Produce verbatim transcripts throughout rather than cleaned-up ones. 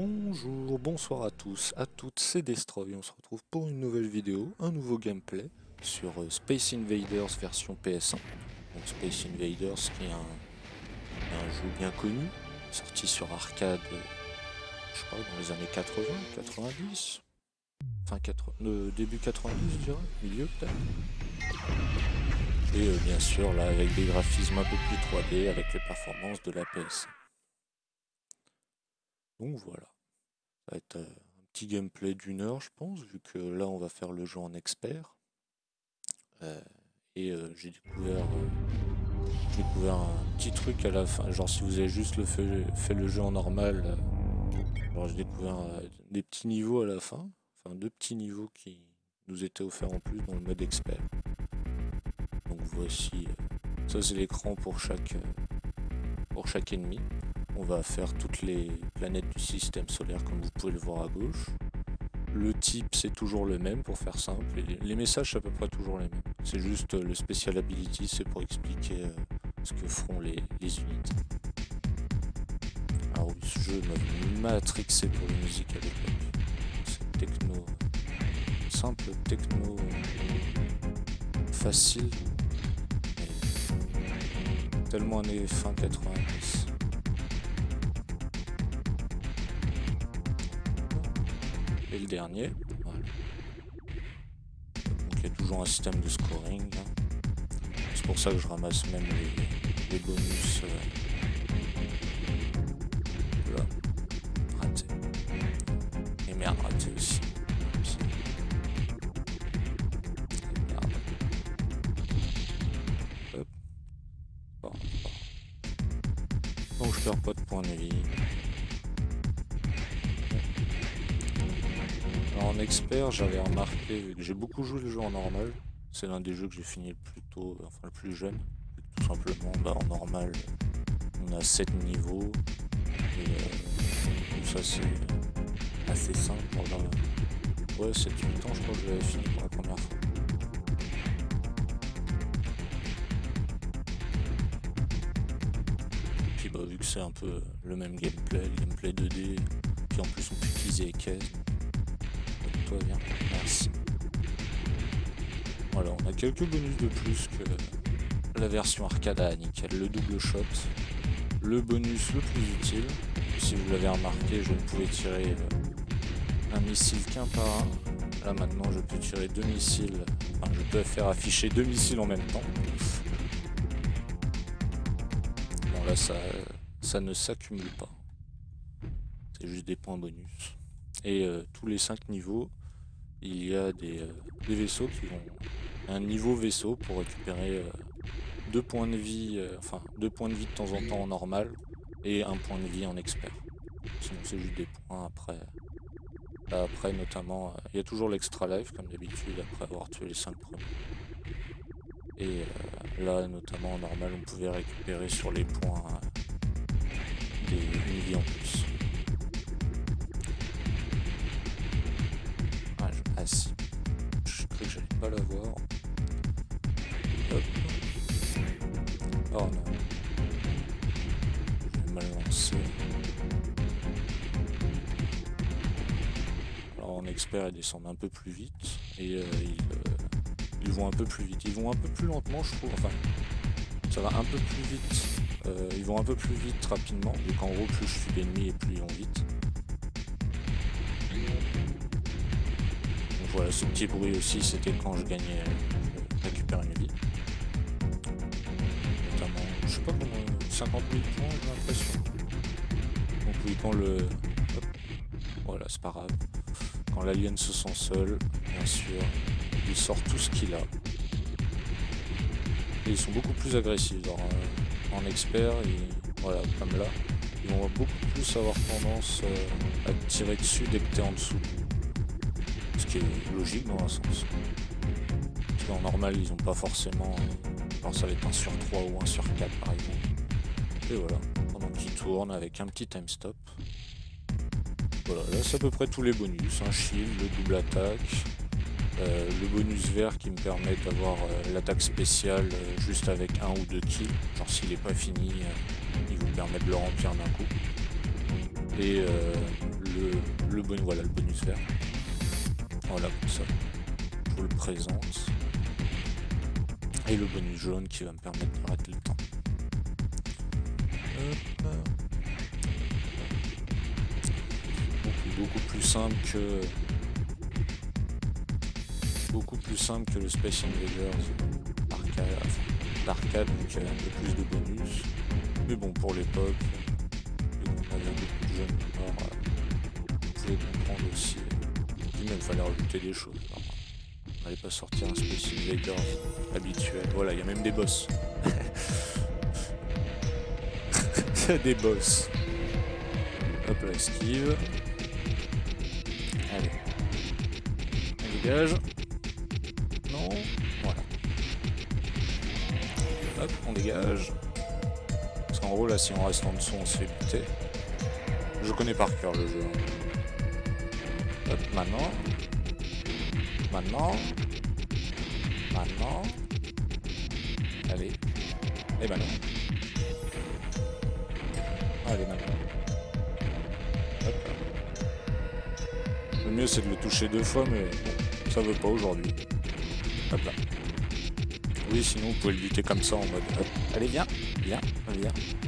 Bonjour, bonsoir à tous, à toutes, c'est Destroy. On se retrouve pour une nouvelle vidéo, un nouveau gameplay sur euh, Space Invaders version P S un. Donc Space Invaders qui est un, un jeu bien connu, sorti sur arcade, euh, je sais pas, dans les années quatre-vingts, quatre-vingt-dix, enfin quatre, euh, début quatre-vingt-dix je dirais, milieu peut-être. Et euh, bien sûr là avec des graphismes un peu plus trois D avec les performances de la P S un. Donc voilà. Ça va être euh, un petit gameplay d'une heure, je pense, vu que là, on va faire le jeu en expert. Euh, et euh, j'ai découvert, euh, j'ai découvert un petit truc à la fin. Genre, si vous avez juste le fait, fait le jeu en normal, euh, genre, j'ai découvert euh, des petits niveaux à la fin. Enfin, deux petits niveaux qui nous étaient offerts en plus dans le mode expert. Donc voici, euh, ça c'est l'écran pour chaque, euh, pour chaque ennemi. On va faire toutes les planètes du système solaire comme vous pouvez le voir à gauche. Le type c'est toujours le même pour faire simple. Et les messages c'est à peu près toujours les mêmes. C'est juste euh, le special ability, c'est pour expliquer euh, ce que feront les, les unités. Alors oui, ce jeu m'a matrixé pour la musique à l'époque. C'est techno, simple techno, facile, mais tellement années fin quatre-vingt-dix. Et le dernier, voilà. Donc il y a toujours un système de scoring. Hein. C'est pour ça que je ramasse même les, les bonus. Euh... Là, raté. Et merde, raté aussi. Et merde. Hop. Bon, bon. Donc je perds pas de points de vie. En expert, j'avais remarqué, vu que j'ai beaucoup joué le jeu en normal, c'est l'un des jeux que j'ai fini le plus tôt, enfin le plus jeune. Tout simplement, bah, en normal, on a sept niveaux, et euh, tout ça c'est assez simple. Voilà. Ouais, sept huit ans, je crois que je l'avais fini pour la première fois. Puis bah, vu que c'est un peu le même gameplay, le gameplay deux D, puis en plus on peut utiliser les caisses. Toi, bien, merci. Voilà, on a quelques bonus de plus que la version arcade à nickel. Le double shot, le bonus le plus utile. Si vous l'avez remarqué, je ne pouvais tirer un missile qu'un par un. Là maintenant, je peux tirer deux missiles. Enfin, je peux faire afficher deux missiles en même temps. Bon là, ça, ça ne s'accumule pas. C'est juste des points bonus. Et euh, tous les cinq niveaux, il y a des, euh, des vaisseaux qui vont... Un niveau vaisseau pour récupérer euh, deux points de vie, euh, enfin deux points de vie de temps en temps en normal et un point de vie en expert. Sinon c'est juste des points après. Là, après notamment, euh, il y a toujours l'extra life comme d'habitude après avoir tué les cinq premiers. Et euh, là notamment en normal on pouvait récupérer sur les points euh, des une vie en plus. Ah si, je croyais que j'allais pas l'avoir. Hop. Oh non. J'ai mal lancé. Alors en expert ils descendent un peu plus vite. Et euh, ils, euh, ils vont un peu plus vite. Ils vont un peu plus lentement je trouve. Enfin, ça va un peu plus vite. Euh, ils vont un peu plus vite rapidement. Vu qu'en gros plus je suis l'ennemi et plus ils vont vite. Voilà, ce petit bruit aussi, c'était quand je gagnais, je récupère une vie. Notamment, je sais pas comment, cinquante mille points, j'ai l'impression. Donc oui, quand le... Hop, voilà, c'est pas grave. Quand l'alien se sent seul, bien sûr, il sort tout ce qu'il a. Et ils sont beaucoup plus agressifs. Genre, euh, en expert, et, voilà, comme là, ils vont beaucoup plus avoir tendance euh, à te tirer dessus dès que t'es en dessous. Ce qui est logique dans un sens. Parce qu'en normal, ils n'ont pas forcément... Alors ça va être un sur trois ou un sur quatre par exemple. Et voilà, pendant qu'ils tournent avec un petit time stop. Voilà, là c'est à peu près tous les bonus. Un shield, le double attaque, euh, le bonus vert qui me permet d'avoir euh, l'attaque spéciale euh, juste avec un ou deux kills. Genre s'il n'est pas fini, euh, il vous permet de le remplir d'un coup. Et euh, le, le bonus, voilà le bonus vert. Voilà, comme ça, je vous le présente. Et le bonus jaune qui va me permettre d'arrêter le temps. Hop. Beaucoup, beaucoup plus simple que beaucoup plus simple que le Space Invaders arcade, d'arcade, donc il y a un peu plus de bonus. Mais bon, pour l'époque, on avait beaucoup de jeunes. Alors, euh, vous pouvez comprendre aussi qu'il même fallait rajouter des choses. Alors, on n'allait pas sortir un Space Invaders habituel. Voilà, il y a même des boss. Il y a des boss. Hop là, esquive. Allez. On dégage. Non. Voilà. Hop, on dégage. Parce qu'en gros, là, si on reste en dessous, on se fait buter. Je connais par cœur le jeu. Hop, maintenant. Maintenant. Maintenant. Allez. Et maintenant. Allez, maintenant. Hop. Le mieux, c'est de le toucher deux fois, mais bon, ça veut pas aujourd'hui. Hop là. Oui, sinon, vous pouvez le buter comme ça en mode... Hop. Allez, viens. Viens. Viens.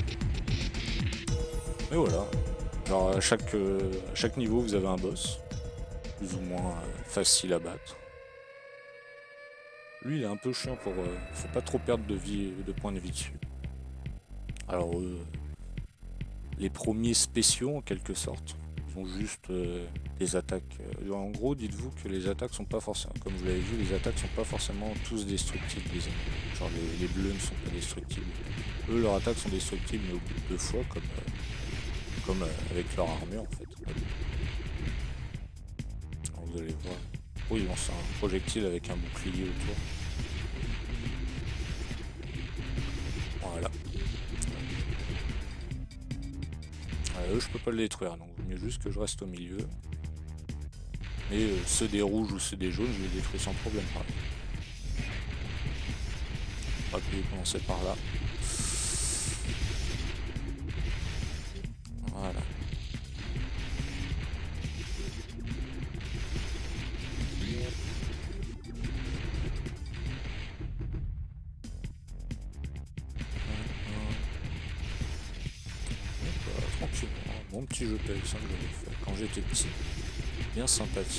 Mais voilà. Genre, à chaque, euh, à chaque niveau, vous avez un boss. Plus ou moins euh, facile à battre. Lui, il est un peu chiant pour... Euh, faut pas trop perdre de vie, de points de vie dessus. Alors, euh, les premiers spéciaux, en quelque sorte, ils ont juste euh, des attaques. Euh, en gros, dites-vous que les attaques sont pas forcément... Comme vous l'avez vu, les attaques sont pas forcément tous destructibles, les ennemis. Genre, les, les bleus ne sont pas destructibles. Eux, leurs attaques sont destructibles, mais au bout de deux fois, comme, euh, comme euh, avec leur armure, en fait. Alors, vous allez voir. Oui, ils lancent un projectile avec un bouclier autour. Voilà. Euh, eux, je peux pas le détruire, donc il vaut mieux juste que je reste au milieu. Et euh, ceux des rouges ou ceux des jaunes, je les détruis sans problème. Pareil. On va peut commencer par là. Voilà. Mon petit jeu P S un que j'avais fait quand j'étais petit, bien sympathique.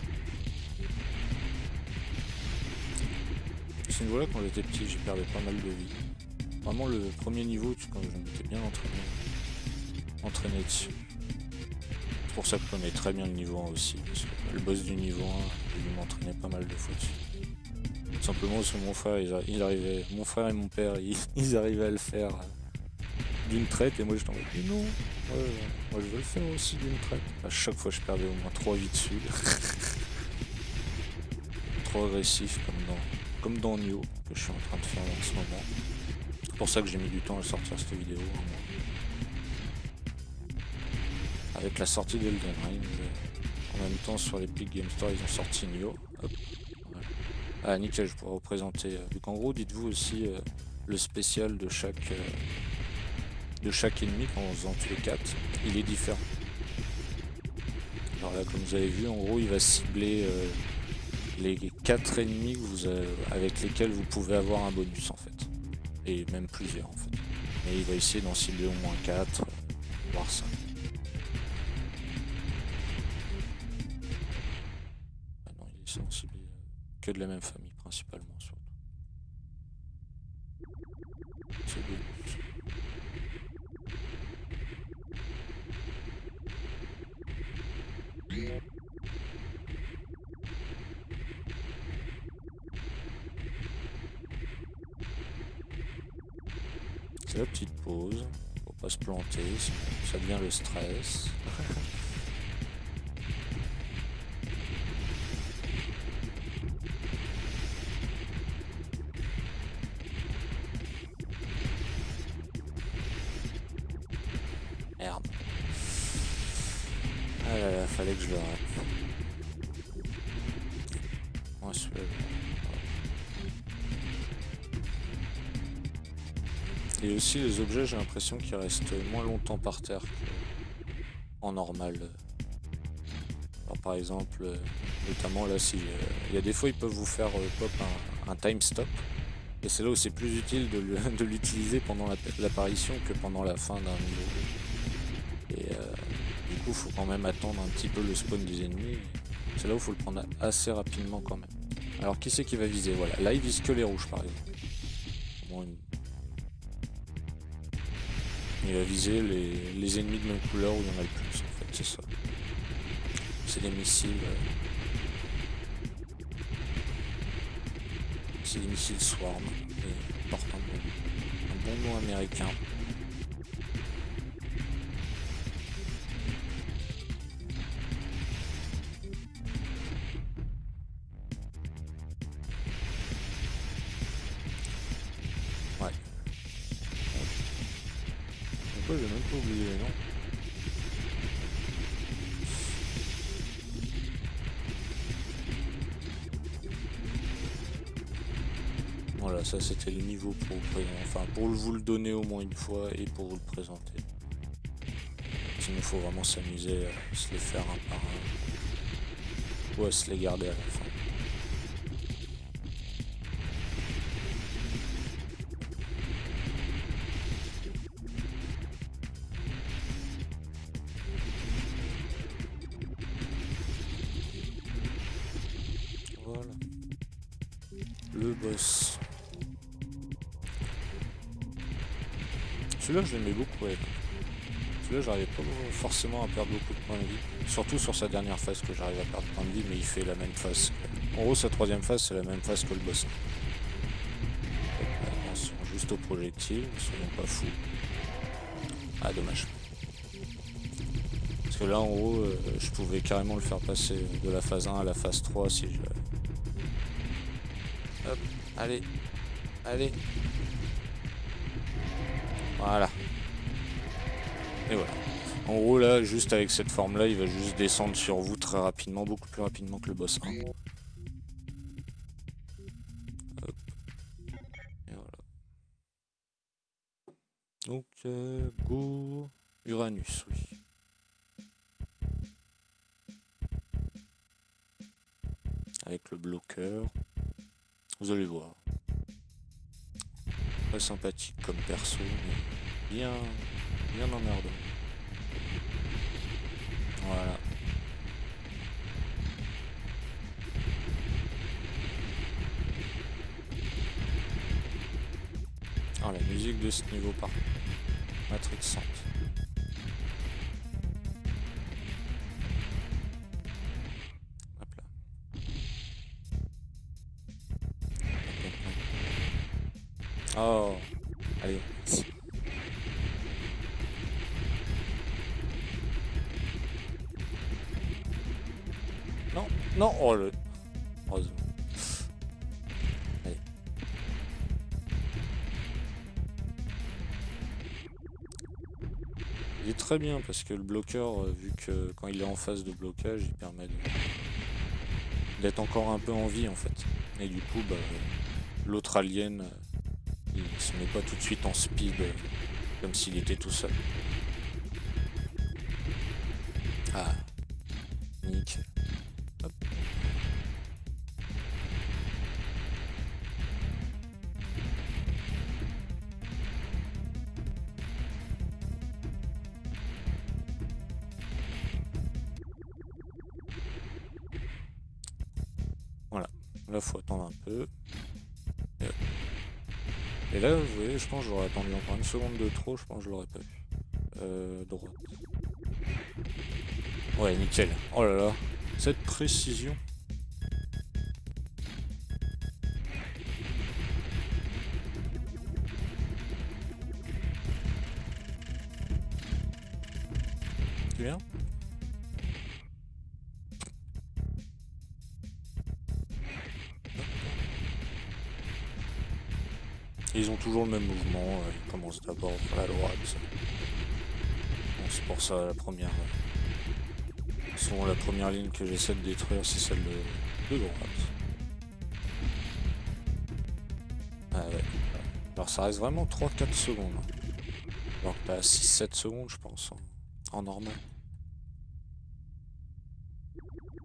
Ce niveau là, quand j'étais petit, j'ai perdu pas mal de vie. Vraiment le premier niveau, quand je m'étais bien entraîné, entraîné dessus. C'est pour ça que je connais très bien le niveau un aussi, parce que le boss du niveau un, j'ai dû m'entraîner pas mal de fois dessus. Tout simplement parce que mon frère, ils, ils arrivaient, mon frère et mon père, ils, ils arrivaient à le faire d'une traite, et moi j'étais en mode non. Ouais, moi je veux le faire aussi d'une traite. À chaque fois je perdais au moins trois vies dessus. Trop agressif comme dans, comme dans Nioh, que je suis en train de faire en ce moment. C'est pour ça que j'ai mis du temps à sortir cette vidéo. Avec la sortie d'Elden Ring, en même temps sur l'Epic Game Store ils ont sorti Nioh. Hop. Voilà. Ah nickel, je pourrais vous présenter. Vu qu'en gros dites-vous aussi euh, le spécial de chaque... Euh, de chaque ennemi quand on faisant tuer quatre, il est différent. Alors là, comme vous avez vu, en gros, il va cibler euh, les quatre ennemis que vous avez, avec lesquels vous pouvez avoir un bonus en fait. Et même plusieurs en fait. Et il va essayer d'en cibler au moins quatre, voire cinq. Ah non, il essaie d'en cibler que de la même famille principalement surtout. C'est bonus. C'est la petite pause, faut pas se planter, sinon ça devient le stress. Merde. Ah là là, fallait que je le rate. Oh, celui-là. Et aussi les objets, j'ai l'impression qu'ils restent moins longtemps par terre qu'en normal par exemple, euh, notamment là, si il y a des fois ils peuvent vous faire euh, pop un, un time stop, et c'est là où c'est plus utile de, le- de l'utiliser pendant la- l'apparition que pendant la fin d'un niveau. Et euh, du coup, faut quand même attendre un petit peu le spawn des ennemis. C'est là où il faut le prendre assez rapidement quand même. Alors qui c'est qui va viser? Voilà, là il vise que les rouges par exemple. Bon, il... il va viser les, les ennemis de même couleur où il y en a le plus en fait, c'est ça. C'est des missiles. Euh... C'est des missiles Swarm. Et portent un bon, un bon nom américain. Ouais. Pourquoi j'ai même pas oublié les noms? Voilà, ça c'était le niveau pour vous, enfin, pour vous le donner au moins une fois et pour vous le présenter. Sinon il faut vraiment s'amuser à se les faire un par un ou à se les garder à la fin. Voilà. Le boss. Celui-là je l'aimais beaucoup, ouais. Celui-là j'arrivais pas forcément à perdre beaucoup de points de vie. Surtout sur sa dernière phase que j'arrive à perdre points de vie, mais il fait la même phase. En gros sa troisième phase c'est la même phase que le boss. Attention juste aux projectiles, soyons pas fous. Ah dommage. Parce que là en gros euh, je pouvais carrément le faire passer de la phase un à la phase trois si je... Hop, allez, allez. Voilà. Et voilà. En gros là, juste avec cette forme là, il va juste descendre sur vous très rapidement, beaucoup plus rapidement que le boss un. Hop. Et voilà. Donc, euh, go Uranus, oui. Avec le bloqueur. Vous allez voir. Très sympathique comme perso, mais bien, bien emmerdant. Voilà. Ah, la musique de ce niveau par matrixante. Hop là. Oh, allez, ici. Non, non, oh le... Heureusement. Allez. Il est très bien parce que le bloqueur, euh, vu que quand il est en phase de blocage, il permet d'être encore un peu en vie en fait. Et du coup, bah, l'autre alien, euh, il se met pas tout de suite en speed euh, comme s'il était tout seul. Ah, nickel. Hop. Voilà, là faut attendre un peu. Et, Et là, vous voyez, je pense que j'aurais attendu encore une seconde de trop, je pense que je l'aurais pas vu. Euh, droite. Ouais, nickel. Oh là là, cette précision. Tu viens? Et ils ont toujours le même mouvement, euh, ils commencent d'abord par la droite. Bon, c'est pour ça la première. Euh, souvent la première ligne que j'essaie de détruire, c'est celle de, de droite. Ah ouais. Alors ça reste vraiment trois quatre secondes. Alors que t'as six sept secondes, je pense, en, en normal.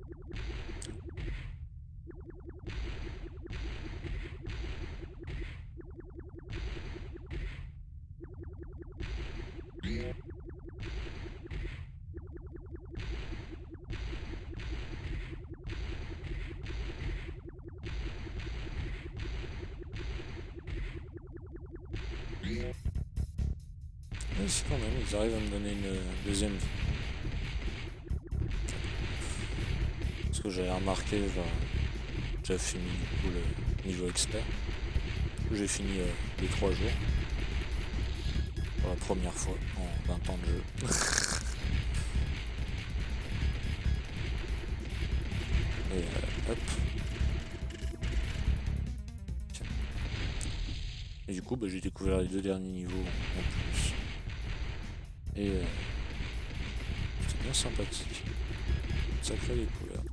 Ouais, si quand même, ils arrivent à me donner une deuxième vie. Parce que j'avais remarqué, j'ai déjà fini du coup le niveau expert. J'ai fini euh, les trois jours. Pour la première fois en vingt ans de jeu. Et euh, hop. Tiens. Et du coup, bah, j'ai découvert les deux derniers niveaux en plus. Et euh, c'était bien sympathique. Sacré découverte.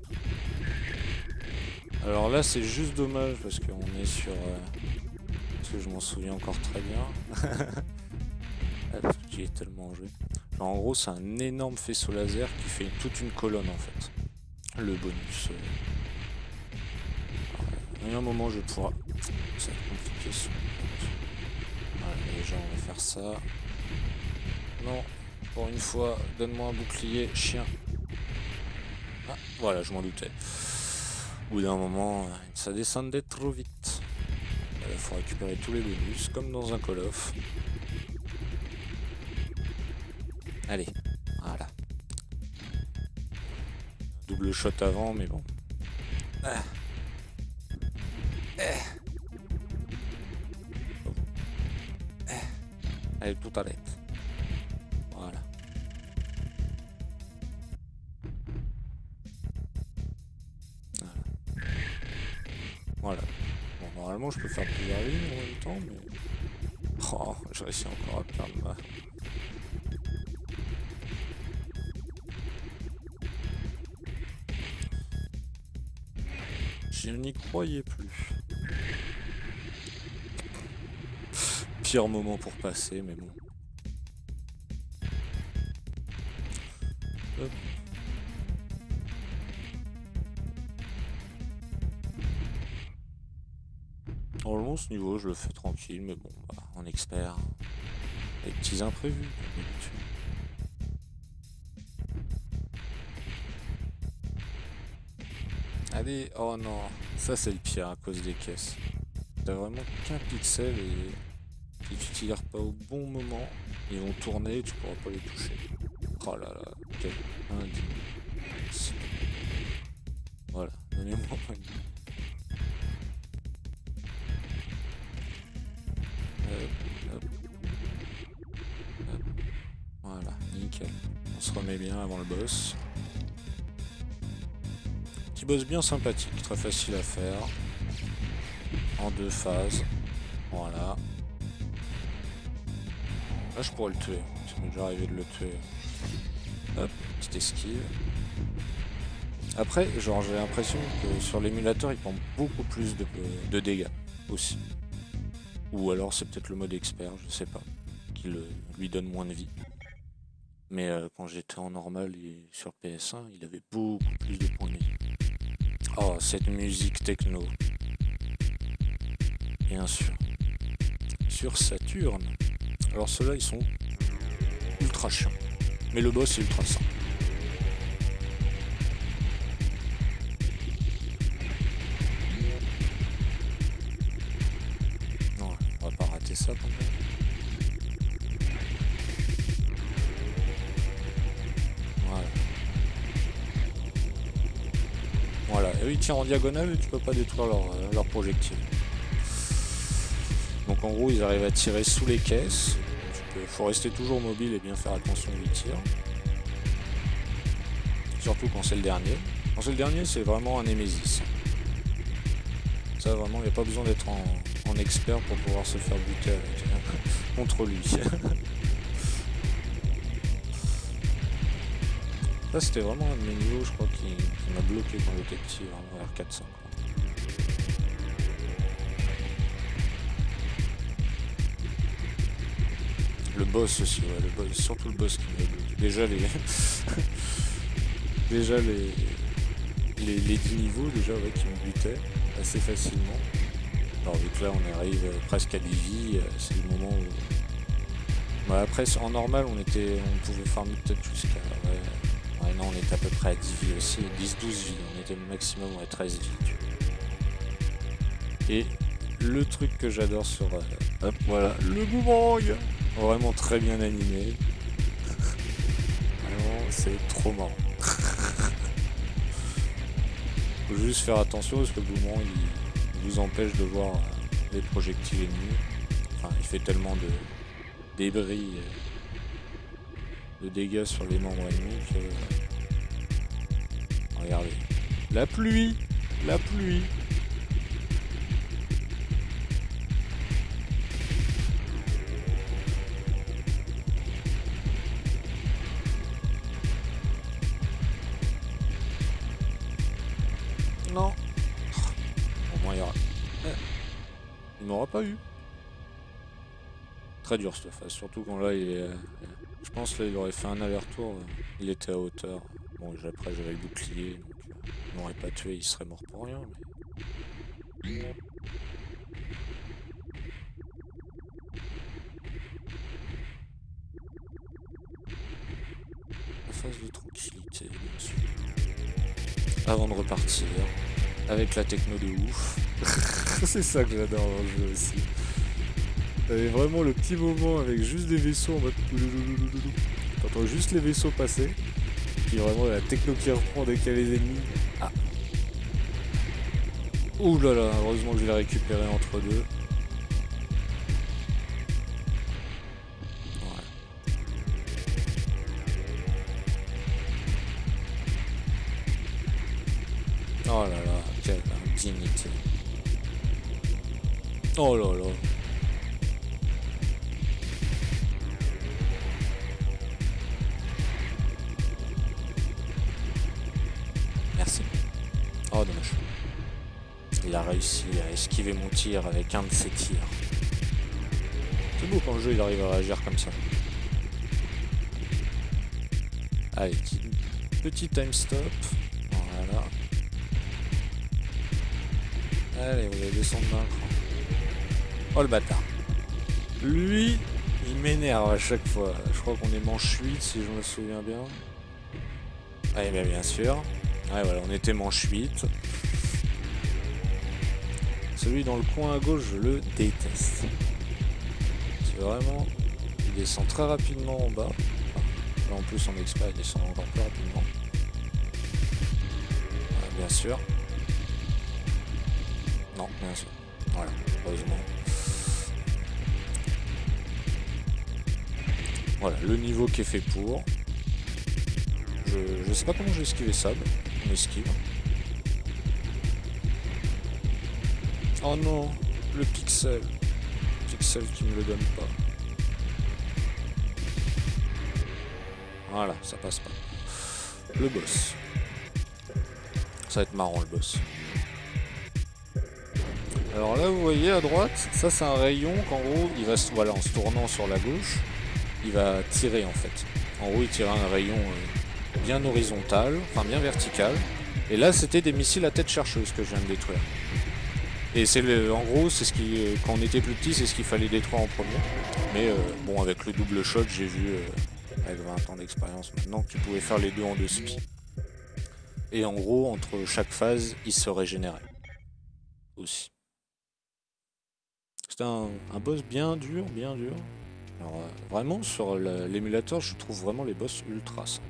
Alors là, c'est juste dommage parce qu'on est sur... Euh, parce que je m'en souviens encore très bien. Parce que j'y ai tellement joué. Genre, en gros, c'est un énorme faisceau laser qui fait toute une colonne en fait. Le bonus. Euh... Alors, à un moment, je vais pouvoir. Ça va être compliqué. Ça. Voilà, déjà, on va faire ça. Non, pour une fois, donne-moi un bouclier, chien. Ah, voilà, je m'en doutais. Au bout d'un moment, ça descendait trop vite. Il faut récupérer tous les bonus, comme dans un Call of. Allez, voilà. Double shot avant, mais bon. Ah. Eh. Eh. Allez, tout arrête. Voilà. Voilà. Bon, normalement, je peux faire plusieurs lignes en même temps, mais... Oh, j'ai réussi encore à perdre ma... Je n'y croyais plus. Pire moment pour passer, mais bon. Hop. Normalement, ce niveau, je le fais tranquille, mais bon, bah, en expert, les petits imprévus, comme d'habitude. Allez, oh non, ça c'est le pire à cause des caisses. T'as vraiment qu'un pixel et si tu tires pas au bon moment, ils vont tourner et tu pourras pas les toucher. Oh là là, quel indigne. Voilà, donnez-moi une. Hop, hop, hop. Voilà, nickel. On se remet bien avant le boss. Petit boss bien sympathique, très facile à faire. En deux phases. Voilà. Là je pourrais le tuer. Ça m'est déjà arrivé de le tuer. Hop, petite esquive. Après, genre j'ai l'impression que sur l'émulateur il prend beaucoup plus de, de dégâts aussi. Ou alors c'est peut-être le mode expert, je sais pas, qui le, lui donne moins de vie. Mais euh, quand j'étais en normal et sur P S un, il avait beaucoup plus de points de vie. Oh, cette musique techno. Bien sûr. Sur Saturn. Alors ceux-là, ils sont ultra chiants. Mais le boss est ultra simple. Non, on va pas rater ça quand même. Voilà. Voilà. Et eux, ils tirent en diagonale et tu peux pas détruire leur, leur projectile. Donc en gros, ils arrivent à tirer sous les caisses. Il faut rester toujours mobile et bien faire attention où ils tirent. Surtout quand c'est le dernier. Quand c'est le dernier, c'est vraiment un Némésis. Ça, vraiment, il n'y a pas besoin d'être en, en expert pour pouvoir se faire buter avec, contre lui. Ça, c'était vraiment un de mes niveaux, je crois, qui, qui m'a bloqué quand j'étais petit, vraiment R quatre cents. Le boss aussi, ouais, le boss, surtout le boss qui m'a bloqué. Déjà les... déjà les... les... les dix niveaux déjà ouais, qui me butaient assez facilement. Alors vu que là on arrive presque à dix vies, c'est le moment où... Bah, après en normal on était, on pouvait farmer peut-être jusqu'à... Ouais... ouais non on était à peu près à dix vies aussi, dix douze vies, on était au maximum à treize vies. Et le truc que j'adore sur... Euh... Hop, voilà, le boomerang. Vraiment très bien animé. Vraiment, c'est trop marrant. Faut juste faire attention parce que le boomerang il, il vous empêche de voir les projectiles ennemis. Enfin, il fait tellement de débris, de dégâts sur les membres ennemis que... Regardez. La pluie! La pluie! Non. Au moins il y aura... Il m'aura pas eu. Très dur cette phase, surtout quand là il est... Je pense là il aurait fait un aller-retour, il était à hauteur. Bon après j'avais le bouclier, donc il m'aurait pas tué, il serait mort pour rien. Mais... La phase de tranquillité, bien sûr. Avant de repartir, avec la techno de ouf. C'est ça que j'adore dans le jeu aussi. T'avais vraiment le petit moment avec juste des vaisseaux en mode... T'entends juste les vaisseaux passer. Puis vraiment la techno qui reprend dès qu'il y a les ennemis. Ah. Ouh là là, heureusement que je l'ai récupéré entre deux. Oh là là, quelle indignité. Oh là là. Merci. Oh dommage. Il a réussi à esquiver mon tir avec un de ses tirs. C'est beau quand le jeu il arrive à réagir comme ça. Allez, petit time stop. Voilà. Allez, vous allez descendre d'un cran. Oh le bâtard. Lui, il m'énerve à chaque fois. Je crois qu'on est manche huit si je me souviens bien. Ah bien, bien sûr. Ouais voilà, on était manche huit. Celui dans le coin à gauche, je le déteste. C'est vraiment... Il descend très rapidement en bas. Enfin, là en plus en expert, il descend encore plus rapidement. Ouais, bien sûr. Non, bien sûr. Voilà, heureusement. Voilà, le niveau qui est fait pour. Je, je sais pas comment j'ai esquivé ça, mais on esquive. Oh non, le pixel. Le pixel qui me le donne pas. Voilà, ça passe pas. Le boss. Ça va être marrant le boss. Alors là vous voyez à droite, ça c'est un rayon qu'en gros il va se, voilà, en se tournant sur la gauche, il va tirer en fait. En gros il tire un rayon euh, bien horizontal, enfin bien vertical. Et là c'était des missiles à tête chercheuse que je viens de détruire. Et c'est le, en gros c'est ce qui, quand on était plus petit, c'est ce qu'il fallait détruire en premier. Mais euh, bon avec le double shot j'ai vu euh, avec vingt ans d'expérience maintenant que tu pouvais faire les deux en deux spi. Et en gros entre chaque phase il se régénérait aussi. C'est un, un boss bien dur, bien dur. Alors euh, vraiment sur l'émulateur je trouve vraiment les boss ultra simples.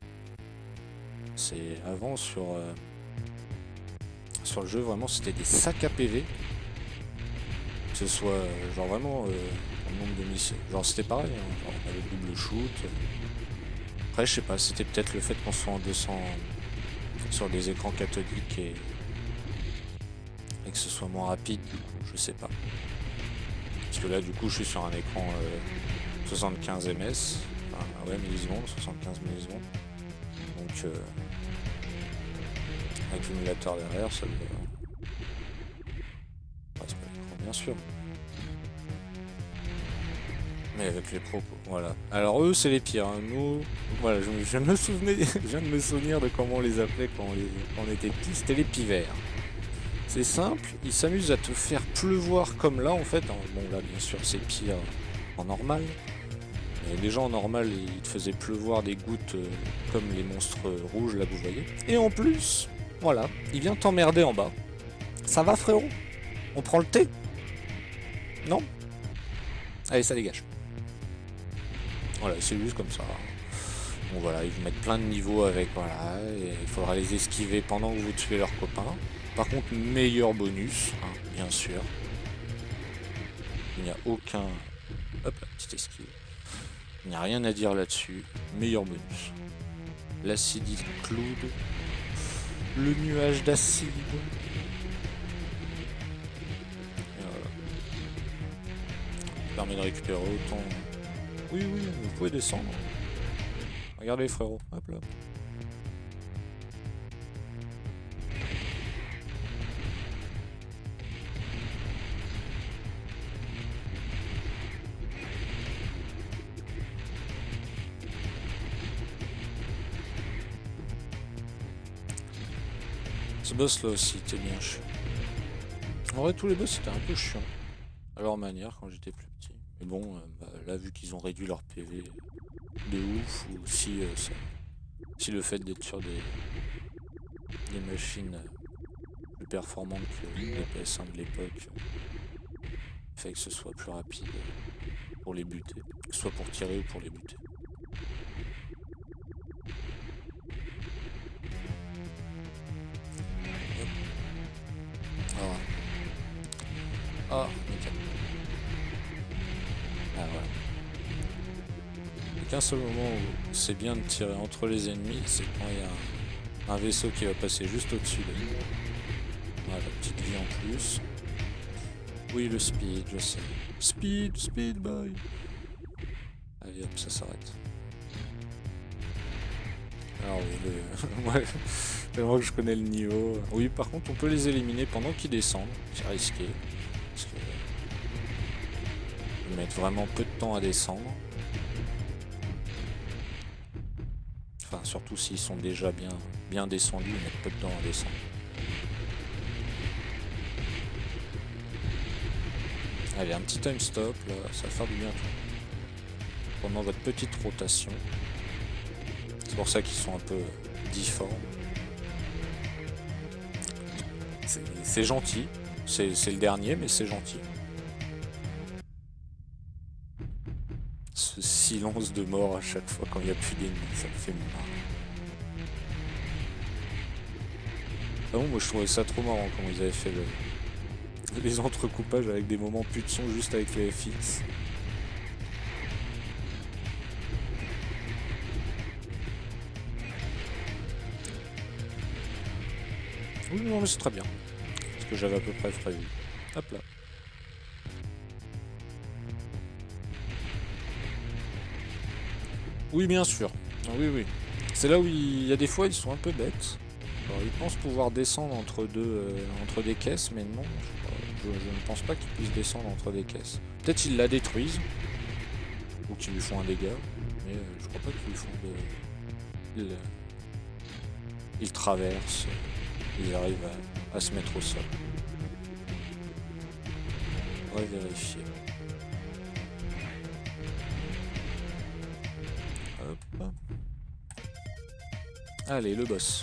C'est avant sur euh, sur le jeu vraiment c'était des sacs à P V. Que ce soit euh, genre vraiment euh, le nombre de missiles. Genre c'était pareil, hein, genre, on avait double shoot. Après je sais pas, c'était peut-être le fait qu'on soit en deux cents sur des écrans cathodiques et, et que ce soit moins rapide du coup, je sais pas. Parce que là du coup je suis sur un écran euh, soixante-quinze M S, enfin ouais millisecondes, soixante-quinze millisecondes. Donc euh, avec l'émulateur derrière ça devrait... Ouais, c'est pas l'écran bien sûr. Mais avec les propos, voilà. Alors eux c'est les pires, hein. Nous, voilà, je, je, me souvenais, je viens de me souvenir de comment on les appelait quand on, les, quand on était petits, c'était les pivers. C'est simple, ils s'amusent à te faire pleuvoir comme là en fait. Bon là bien sûr c'est pire en normal. Mais les gens en normal ils te faisaient pleuvoir des gouttes euh, comme les monstres rouges là que vous voyez. Et en plus, voilà, il vient t'emmerder en bas. Ça va frérot? On prend le thé? Non? Allez ça dégage. Voilà, c'est juste comme ça. Bon voilà, ils vous mettent plein de niveaux avec, voilà, et il faudra les esquiver pendant que vous tuez leurs copains. Par contre, meilleur bonus, hein, bien sûr. Il n'y a aucun... Hop là, petite esquive. Il n'y a rien à dire là-dessus. Meilleur bonus. L'acide cloud. Le nuage d'acide. Voilà. Ça permet de récupérer autant... Oui, oui, vous pouvez descendre. Regardez frérot, hop là. Ce boss là aussi était bien chiant. En vrai tous les boss c'était un peu chiant à leur manière quand j'étais plus petit. Mais bon, euh, bah, là vu qu'ils ont réduit leur P V de ouf, ou si, euh, ça, si le fait d'être sur des, des machines euh, plus performantes que les P S un de l'époque euh, fait que ce soit plus rapide pour les buter, soit pour tirer ou pour les buter. Ah, ah nickel. Ah voilà. Il n'y a qu'un seul moment où c'est bien de tirer entre les ennemis, c'est quand il y a un, un vaisseau qui va passer juste au-dessus de nous. Voilà, petite vie en plus. Oui, le speed, je sais. Speed, speed, boy. Allez hop, ça s'arrête. Alors oui, le... ouais, tellement que je connais le niveau. Oui, par contre, on peut les éliminer pendant qu'ils descendent. C'est risqué. Parce que... ils mettent vraiment peu de temps à descendre. Enfin, surtout s'ils sont déjà bien, bien descendus, ils mettent peu de temps à descendre. Allez, un petit time stop, là, ça va faire du bien pendant votre petite rotation. C'est pour ça qu'ils sont un peu difformes. C'est gentil, c'est le dernier, mais c'est gentil. Ce silence de mort à chaque fois quand il n'y a plus d'ennemis, ça me fait marrer. Ah bon, moi je trouvais ça trop marrant quand ils avaient fait le... les entrecoupages avec des moments plus de son juste avec les F X. Oui, non, mais c'est très bien. Ce que j'avais à peu près prévu. Hop là. Oui, bien sûr. Oui, oui. C'est là où il y a des fois, ils sont un peu bêtes. Alors, ils pensent pouvoir descendre entre deux, euh, entre des caisses, mais non. Je, je, je ne pense pas qu'ils puissent descendre entre des caisses. Peut-être qu'ils la détruisent. Ou qu'ils lui font un dégât. Mais euh, je crois pas qu'ils lui font de... Ils, ils traversent. Ils arrivent à, à se mettre au sol. On va vérifier. Hop. Allez, le boss.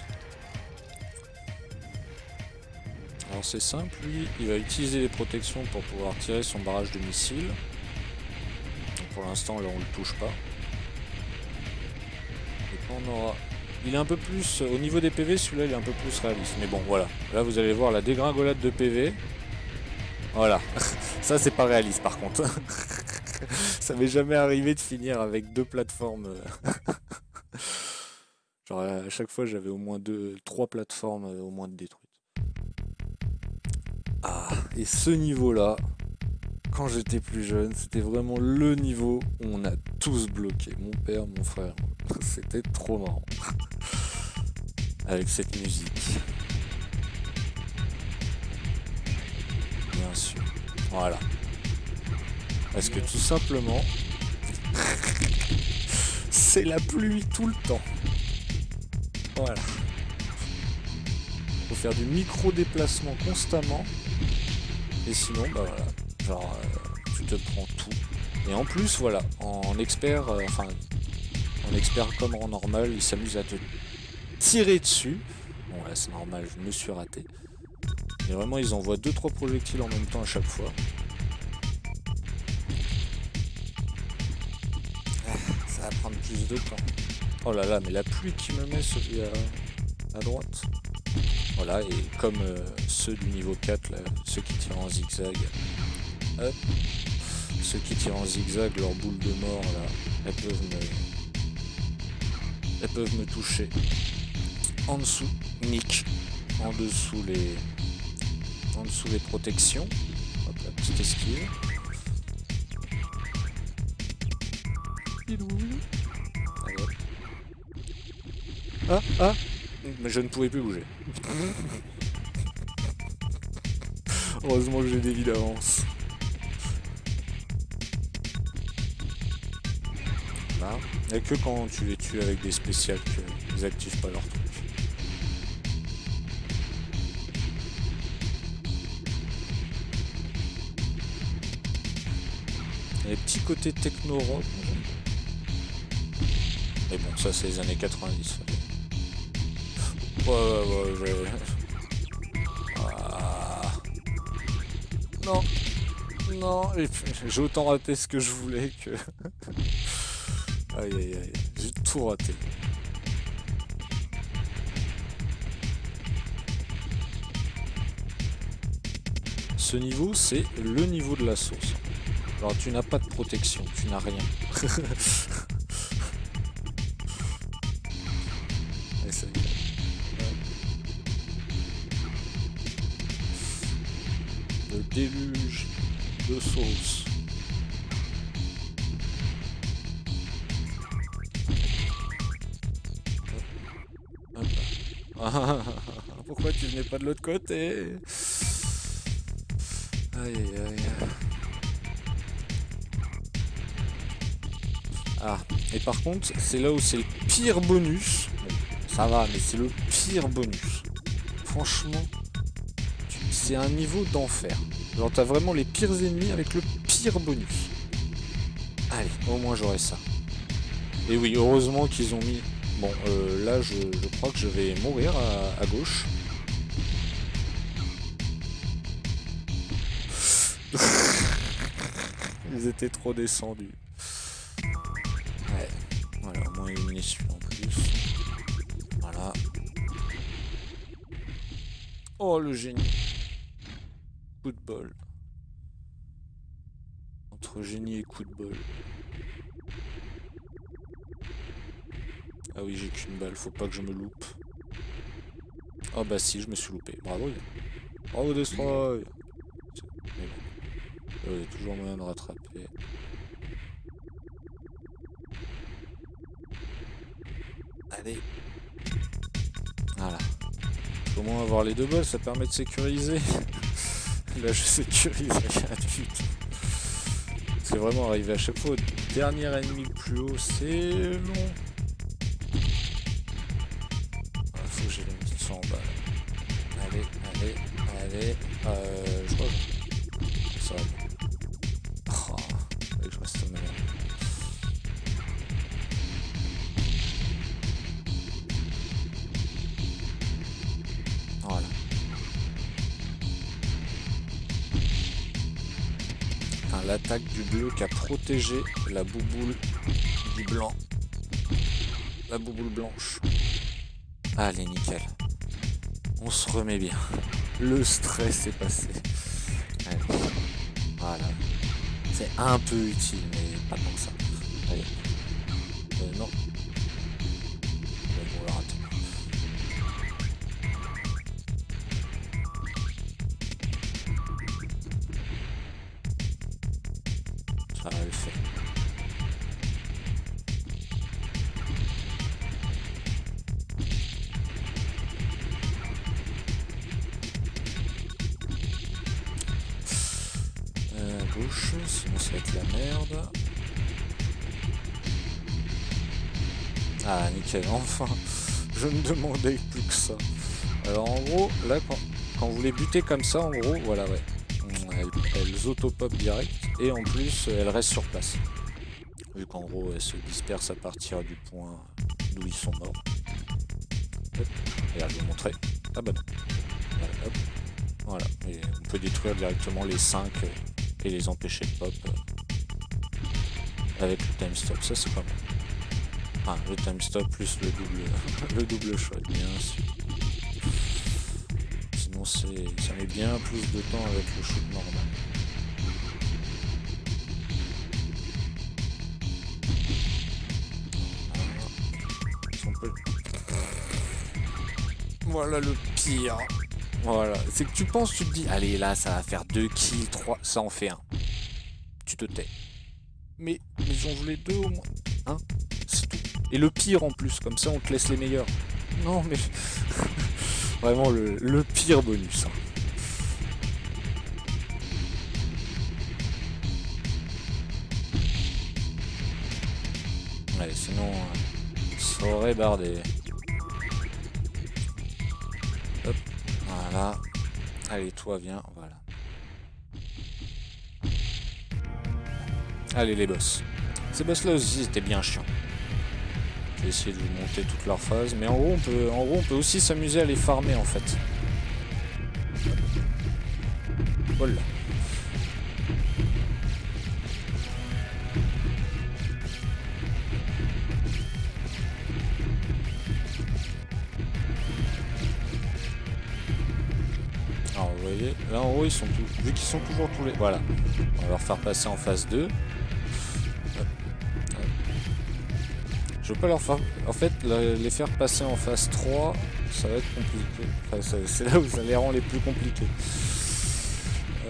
Alors c'est simple, lui, il va utiliser les protections pour pouvoir tirer son barrage de missiles. Donc pour l'instant, là, on le touche pas. Et quand on aura... Il est un peu plus... Au niveau des P V, celui-là, il est un peu plus réaliste. Mais bon, voilà. Là, vous allez voir la dégringolade de P V. Voilà. Ça, c'est pas réaliste, par contre. Ça m'est jamais arrivé de finir avec deux plateformes. Genre, à chaque fois, j'avais au moins deux... Trois plateformes au moins de détruites. Ah, et ce niveau-là, quand j'étais plus jeune, c'était vraiment le niveau où on a tous bloqué. Mon père, mon frère. C'était trop marrant. Avec cette musique. Bien sûr. Voilà. Parce que tout simplement, c'est la pluie tout le temps. Voilà. Faut faire du micro-déplacement constamment. Et sinon, bah voilà. Genre, euh, tu te prends tout. Et en plus, voilà, en expert, euh, enfin, en expert comme en normal, il s'amuse à te tirer dessus. Bon, là, c'est normal, je me suis raté. Mais vraiment, ils envoient deux trois projectiles en même temps à chaque fois. va prendre plus de temps. Oh là là, mais la pluie qui me met sur, à, à droite. Voilà, et comme euh, ceux du niveau quatre, là, ceux qui tirent en zigzag, hop, ceux qui tirent en zigzag, leurs boules de mort, là, elles peuvent me, elles peuvent me toucher. En dessous, nick, en dessous les, en dessous les protections. Hop, la petite esquive. Allez, hop. Ah, ah, mais je ne pouvais plus bouger. Heureusement que j'ai des vies d'avance. Là, il n'y a que quand tu les tues avec des spéciales qu'ils activent pas leur truc. Il y a des petits côtés techno-rock. Mais bon, ça c'est les années quatre-vingt-dix. Ouais, ouais, ouais, j'ai... Ah. Non. Non, j'ai autant raté ce que je voulais que... Aïe, aïe, aïe. J'ai tout raté. Ce niveau, c'est le niveau de la sauce. Alors, tu n'as pas de protection, tu n'as rien. Et ça y est. Le déluge de sauce. Hop. Hop. Pourquoi tu venais pas de l'autre côté? Aïe aïe aïe. Ah, et par contre, c'est là où c'est le pire bonus. Bon, ça va, mais c'est le pire bonus. Franchement, c'est un niveau d'enfer. Genre, t'as vraiment les pires ennemis avec le pire bonus. Allez, au moins j'aurai ça. Et oui, heureusement qu'ils ont mis... Bon, euh, là, je, je crois que je vais mourir à, à gauche. Ils étaient trop descendus. Ouais, voilà, au moins une issue en plus. Voilà. Oh, le génie. Coup de bol. Entre génie et coup de bol. Ah oui, j'ai qu'une balle, faut pas que je me loupe. Oh bah si, je me suis loupé. Bravo. Bravo Destroy. Mais bon. Il y a toujours moyen de rattraper. Allez. Voilà. Au moins avoir les deux balles, ça permet de sécuriser. Là je sécurise rien du tout. C'est vraiment arrivé à chaque fois au dernier ennemi le plus haut, c'est long. Ah, faut que j'ai une petite cent balles. Allez, allez, allez. Euh, je crois que ça va. Oh, allez, je reste au même. Voilà. L'attaque du bleu qui a protégé la bouboule du blanc. La bouboule blanche. Allez, nickel. On se remet bien. Le stress est passé. Allez. Voilà. C'est un peu utile, mais pas tant que ça. Allez. Euh, non. On l'a raté. Ça va le faire. Euh, gauche, sinon ça va être la merde. Ah nickel, enfin, je me demandais plus que ça. Alors en gros, là quand, quand vous les butez comme ça, en gros, voilà ouais. Elles, elles auto-pop direct et en plus elles restent sur place. Vu qu'en gros elles se dispersent à partir du point d'où ils sont morts. Hop. Et là je vais vous montrer. Ah bah non. Voilà, hop. Voilà. Et on peut détruire directement les cinq et les empêcher de pop avec le time stop. Ça c'est pas mal. Ah, le time stop plus le double, le double shot, bien sûr. Sinon, c'est, ça met bien plus de temps avec le shoot normal. Voilà le pire. Voilà, c'est que tu penses, tu te dis, allez là, ça va faire deux kills, trois, ça en fait un. Tu te tais. Mais, mais j'en voulais deux au moins. Hein? C'est tout. Et le pire en plus, comme ça on te laisse les meilleurs. Non mais... Vraiment le, le pire bonus. Hein. Ouais, sinon, euh, ça aurait bardé. Hop, voilà. Allez, toi, viens, voilà. Allez, les boss. Ces boss-là aussi, c'était bien chiant. Je vais essayer de vous monter toutes leurs phases, mais en gros, on peut, en gros, on peut aussi s'amuser à les farmer, en fait. Voilà. Alors vous voyez, là en haut ils sont tous, vu qu'ils sont toujours tous les... Voilà, on va leur faire passer en phase deux. Hop. Hop. Je veux pas leur faire... En fait, les faire passer en phase trois, ça va être compliqué. Enfin, c'est là où ça les rend les plus compliqués. Hop.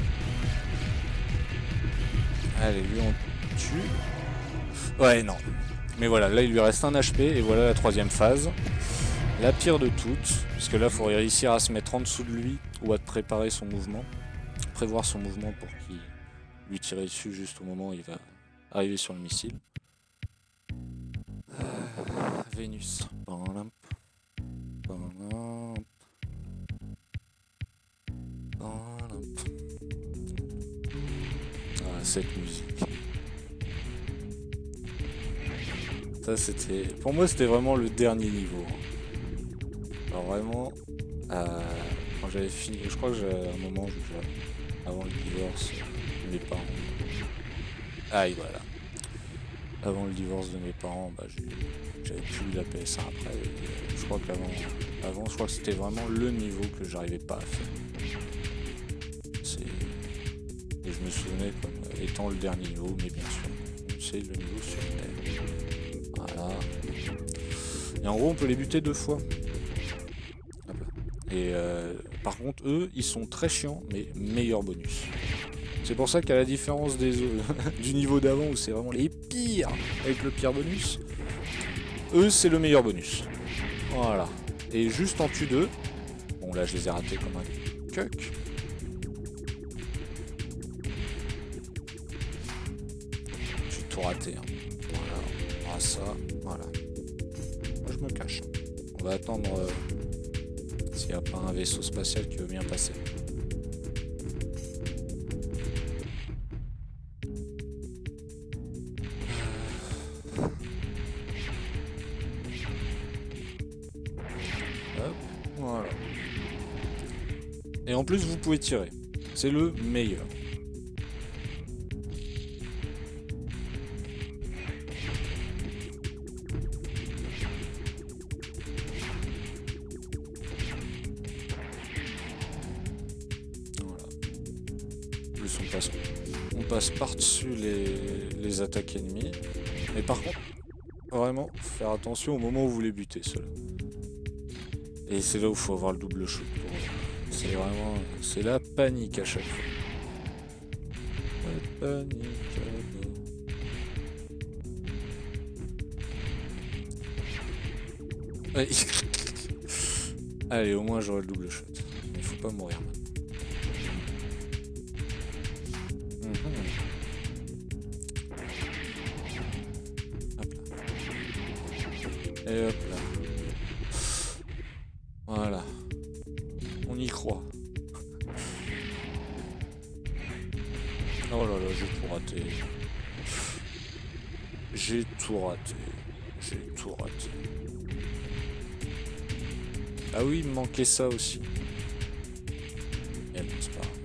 Allez, lui on tue. Ouais, non. Mais voilà, là il lui reste un H P et voilà la troisième phase. La pire de toutes, parce que là il faut réussir à se mettre en dessous de lui ou à préparer son mouvement, prévoir son mouvement pour qu'il lui tire dessus juste au moment où il va arriver sur le missile. Euh, Vénus. Ah, cette musique. Ça c'était, pour moi c'était vraiment le dernier niveau. Alors vraiment, euh, quand j'avais fini, je crois que j'ai un moment je, avant le divorce de mes parents. Aïe voilà. Avant le divorce de mes parents, bah, j'avais plus la P S un après. Et je crois qu'avant, avant, je crois que c'était vraiment le niveau que j'arrivais pas à faire. Et je me souvenais comme étant le dernier niveau, mais bien sûr, c'est le niveau sur Terre. Voilà. Et en gros, on peut les buter deux fois. Et euh, par contre, eux, ils sont très chiants, mais meilleur bonus. C'est pour ça qu'à la différence des du niveau d'avant, où c'est vraiment les pires avec le pire bonus, eux, c'est le meilleur bonus. Voilà. Et juste en dessus d'eux, bon là, je les ai ratés comme un cuck. J'ai tout raté. Hein. Voilà. Voilà ça. Voilà. Moi, je me cache. On va attendre... Euh, s'il n'y a pas un vaisseau spatial qui veut bien passer. Hop, voilà. Et en plus, vous pouvez tirer. C'est le meilleur. On passe, on passe par-dessus les, les attaques ennemies. Mais par contre, vraiment, faire attention au moment où vous les butez, ceux-là. Et c'est là où il faut avoir le double shoot. C'est vraiment... C'est la panique à chaque fois. La panique à ouais. Allez, au moins j'aurai le double shot. Il faut pas mourir maintenant. Et hop là. Voilà. On y croit. Oh là là, j'ai tout raté. J'ai tout raté. J'ai tout raté. Ah oui, il me manquait ça aussi. Et bon, c'est pas grave.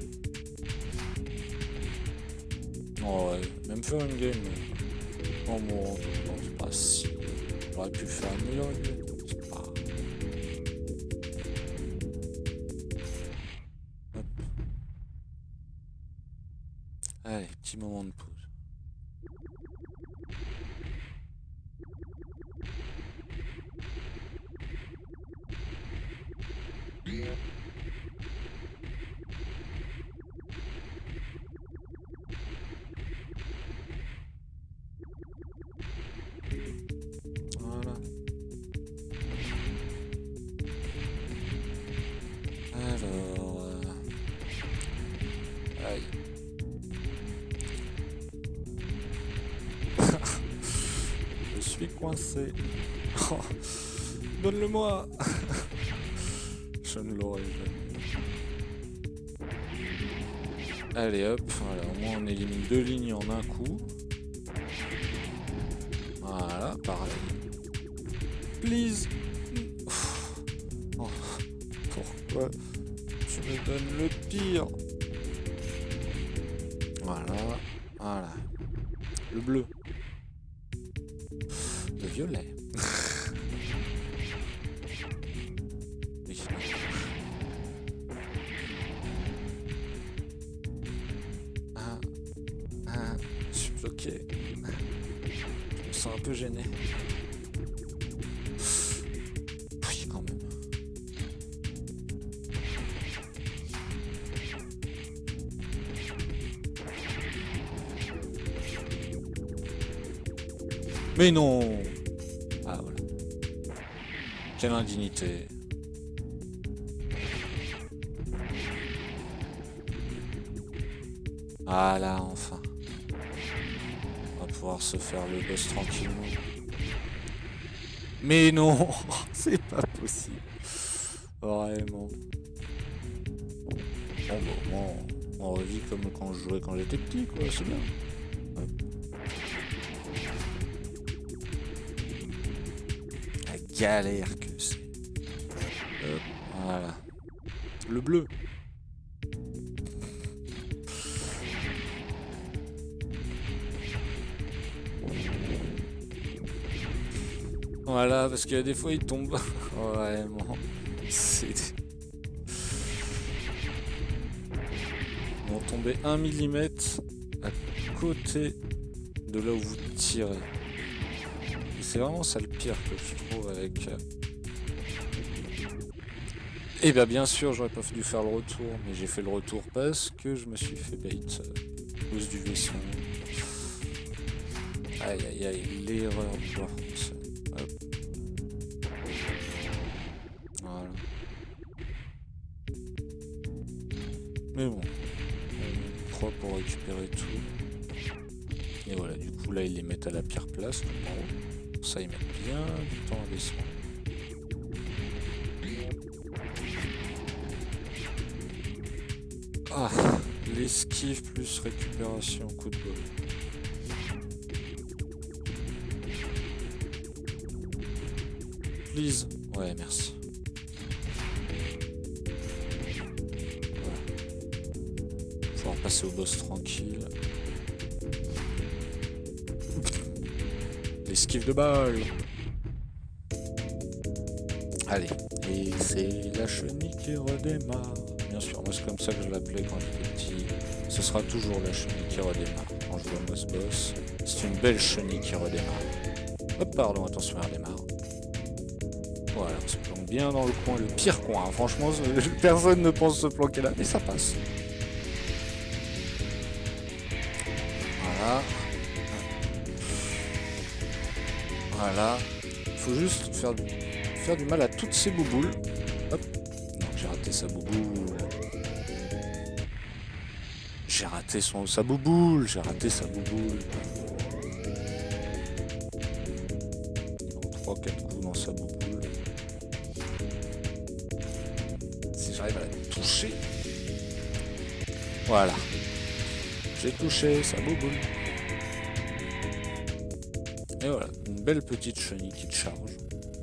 Oh ouais, même faire une game en mourant tout le temps, c'est pas si... j'aurais pu faire une meilleure idée. C'est pas... Hop. Allez, petit moment de pause. Voilà. Alors... Euh... Aïe. Je suis coincé. Oh, donne-le-moi. Je ne l'aurai jamais. Allez hop, voilà, au moins on élimine deux lignes en un coup. Voilà, pareil. Please. Oh, pourquoi tu me donnes le pire? Voilà, voilà. Le bleu. Le violet. Ah, ah, je suis bloqué. Je me sens un peu gêné. Oui, quand même. Mais non! Ah voilà. Quelle indignité. Voilà, enfin. On va pouvoir se faire le boss tranquillement. Mais non! C'est pas possible. Vraiment. Bon, bon, bon, on revit comme quand je jouais quand j'étais petit, quoi, c'est bien. Ouais. La galère que c'est. Hop, voilà. Le bleu. Voilà, parce qu'il y a des fois il tombe. Vraiment. C'est... Ils vont tomber un millimètre à côté de là où vous tirez. Et c'est vraiment ça le pire que je trouve avec... Et bien bien sûr j'aurais pas dû faire le retour, mais j'ai fait le retour parce que je me suis fait bait à cause du vaisseau. Aïe aïe aïe, l'erreur du joueur français. Hop. Voilà. Mais bon, on croit pour récupérer tout. Et voilà, du coup là ils les mettent à la pire place, donc en haut. Ça ils mettent bien du temps à descendre. Ah, l'esquive plus récupération, coup de bol. Please. Ouais, merci. Voilà. Pouvoir passer au boss tranquille. L'esquive de balle. Allez, et c'est la chenille qui redémarre. Bien sûr, moi c'est comme ça que je l'appelais quand j'étais petit. Ce sera toujours la chenille qui redémarre quand je vois Moss Boss. C'est une belle chenille qui redémarre. Hop, pardon, attention, elle redémarre. Voilà, on se planque bien dans le coin, le pire coin. Hein. Franchement, personne ne pense se planquer là, mais ça passe. Voilà. Voilà. Il faut juste faire du, faire du mal à toutes ces bouboules. Hop. Non, j'ai raté sa bouboule. J'ai raté son, sa bouboule. J'ai raté sa bouboule. trois quatre coups dans sa bouboule. Si j'arrive à la toucher. Voilà. J'ai touché sa bouboule. Et voilà, une belle petite chenille qui te charge.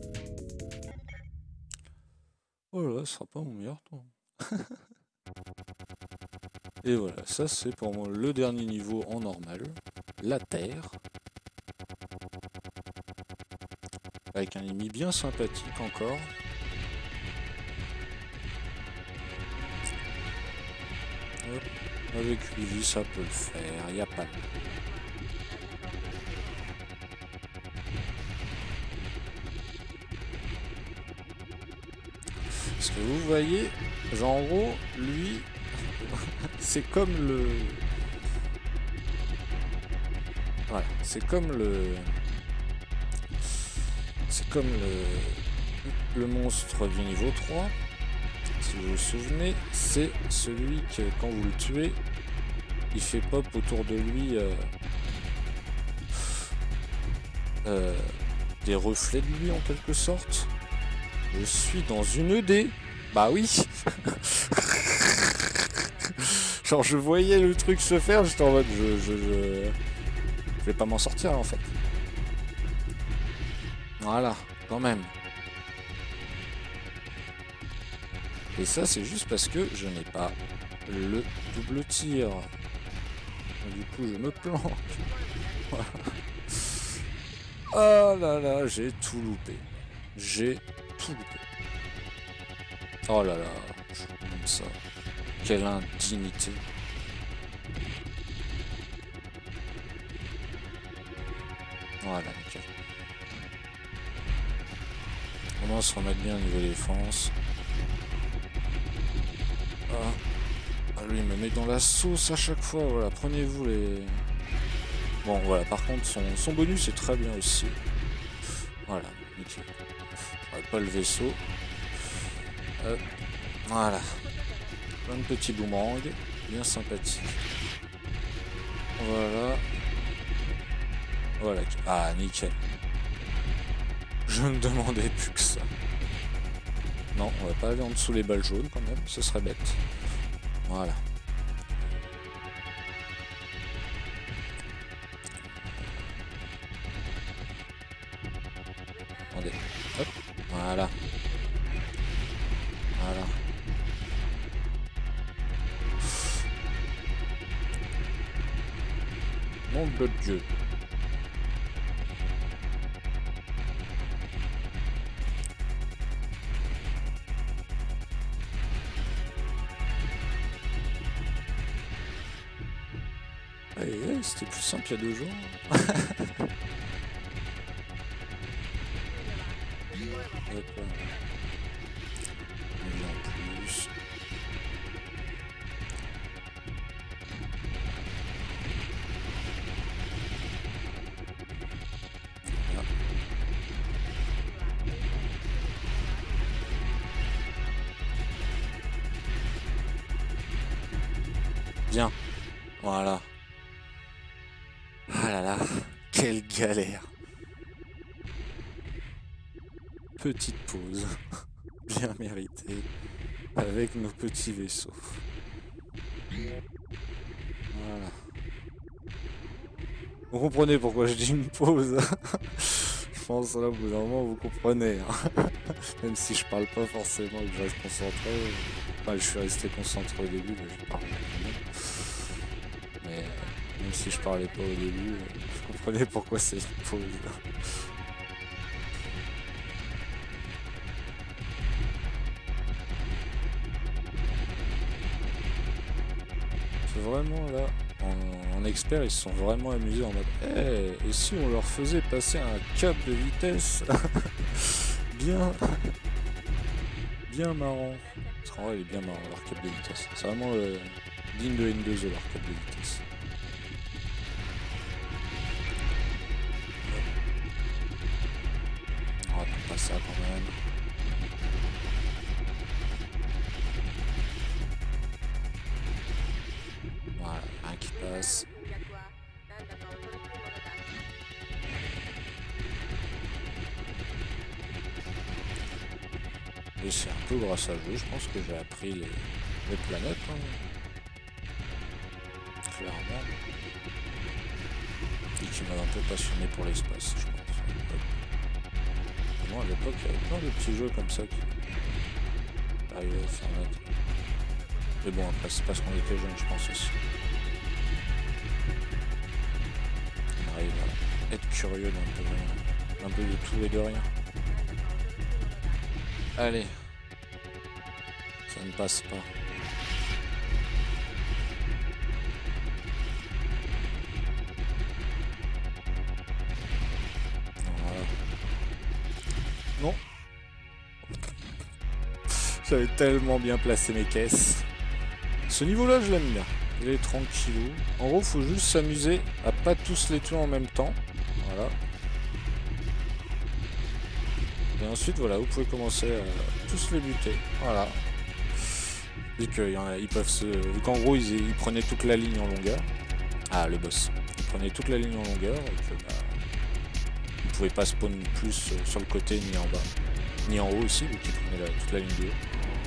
Oh là, ce sera pas mon meilleur tour. Et voilà, ça c'est pour moi le dernier niveau en normal. La terre. Avec un ennemi bien sympathique encore. Hop. Avec huit vies, ça peut le faire, il n'y a pas de... Parce que vous voyez, genre en gros, lui, c'est comme le... Voilà, c'est comme le... C'est comme le... le monstre du niveau trois. Si vous vous souvenez, c'est celui que quand vous le tuez, il fait pop autour de lui euh, euh, des reflets de lui en quelque sorte. Je suis dans une E D. Bah oui. Genre je voyais le truc se faire, j'étais en mode je, je, je... je vais pas m'en sortir en fait. Voilà, quand même. Et ça c'est juste parce que je n'ai pas le double tir. Du coup je me planque. Voilà. Oh là là, j'ai tout loupé. J'ai tout loupé. Oh là là, je vous montre ça. Quelle indignité. Voilà, nickel. On va se remettre bien au niveau défense. Ah. Ah, lui il me met dans la sauce à chaque fois. Voilà, prenez-vous les... Bon voilà, par contre son, son bonus est très bien aussi. Voilà, nickel. Ouais, pas le vaisseau. Hop. Voilà. Plein de petits boomerangs. Bien sympathiques. Voilà. Voilà. Ah, nickel. Je ne demandais plus que ça. Non, on va pas aller en dessous les balles jaunes quand même. Ce serait bête. Voilà. Attendez. Hop. Voilà. Voilà. Mon de Dieu. Hey, c'était plus simple il y a deux jours. Hop là. Et en plus. Là. Bien. Voilà. Ah là là, quelle galère. Petite pause, bien méritée, avec nos petits vaisseaux. Voilà. Vous comprenez pourquoi je dis une pause. Je pense là, au bout d'un moment, vous comprenez. Hein. Même si je parle pas forcément et que je reste concentré. Enfin, je suis resté concentré au début, mais je parle mais même si je parlais pas au début, vous comprenez pourquoi c'est une pause. C'est vraiment là, en, en expert, ils se sont vraiment amusés en mode hey, et si on leur faisait passer un cap de vitesse. Bien bien marrant. Parce qu'en vrai, il est bien marrant leur cap de vitesse. C'est vraiment euh, digne de N deux E leur cap de vitesse. On rattrape pas ça quand même. Voilà, un qui passe. Et c'est un peu grâce à vous, je pense que j'ai appris les, les planètes. Hein. Clairement. Et qui m'a un peu passionné pour l'espace, je pense. Moi à l'époque, il y avait plein de petits jeux comme ça qui arrivaient à faire mettre. Mais bon, après, c'est parce qu'on était jeunes, je pense aussi. On arrive à être curieux d'un peu, un peu de tout et de rien. Allez. Ça ne passe pas. Voilà. Non. J'avais tellement bien placé mes caisses. Ce niveau-là, je l'aime bien. Il est tranquillou. En gros, faut juste s'amuser à pas tous les tuer en même temps. Voilà. Et ensuite, voilà, vous pouvez commencer à tous les buter. Voilà. Vu qu'ils peuvent se... Vu qu'en gros, ils, ils prenaient toute la ligne en longueur. Ah, le boss. Ils prenaient toute la ligne en longueur et que, bah, ils pouvaient pas spawn plus sur le côté ni en bas. Ni en haut aussi, vu qu'ils prenaient la, toute la ligne de haut.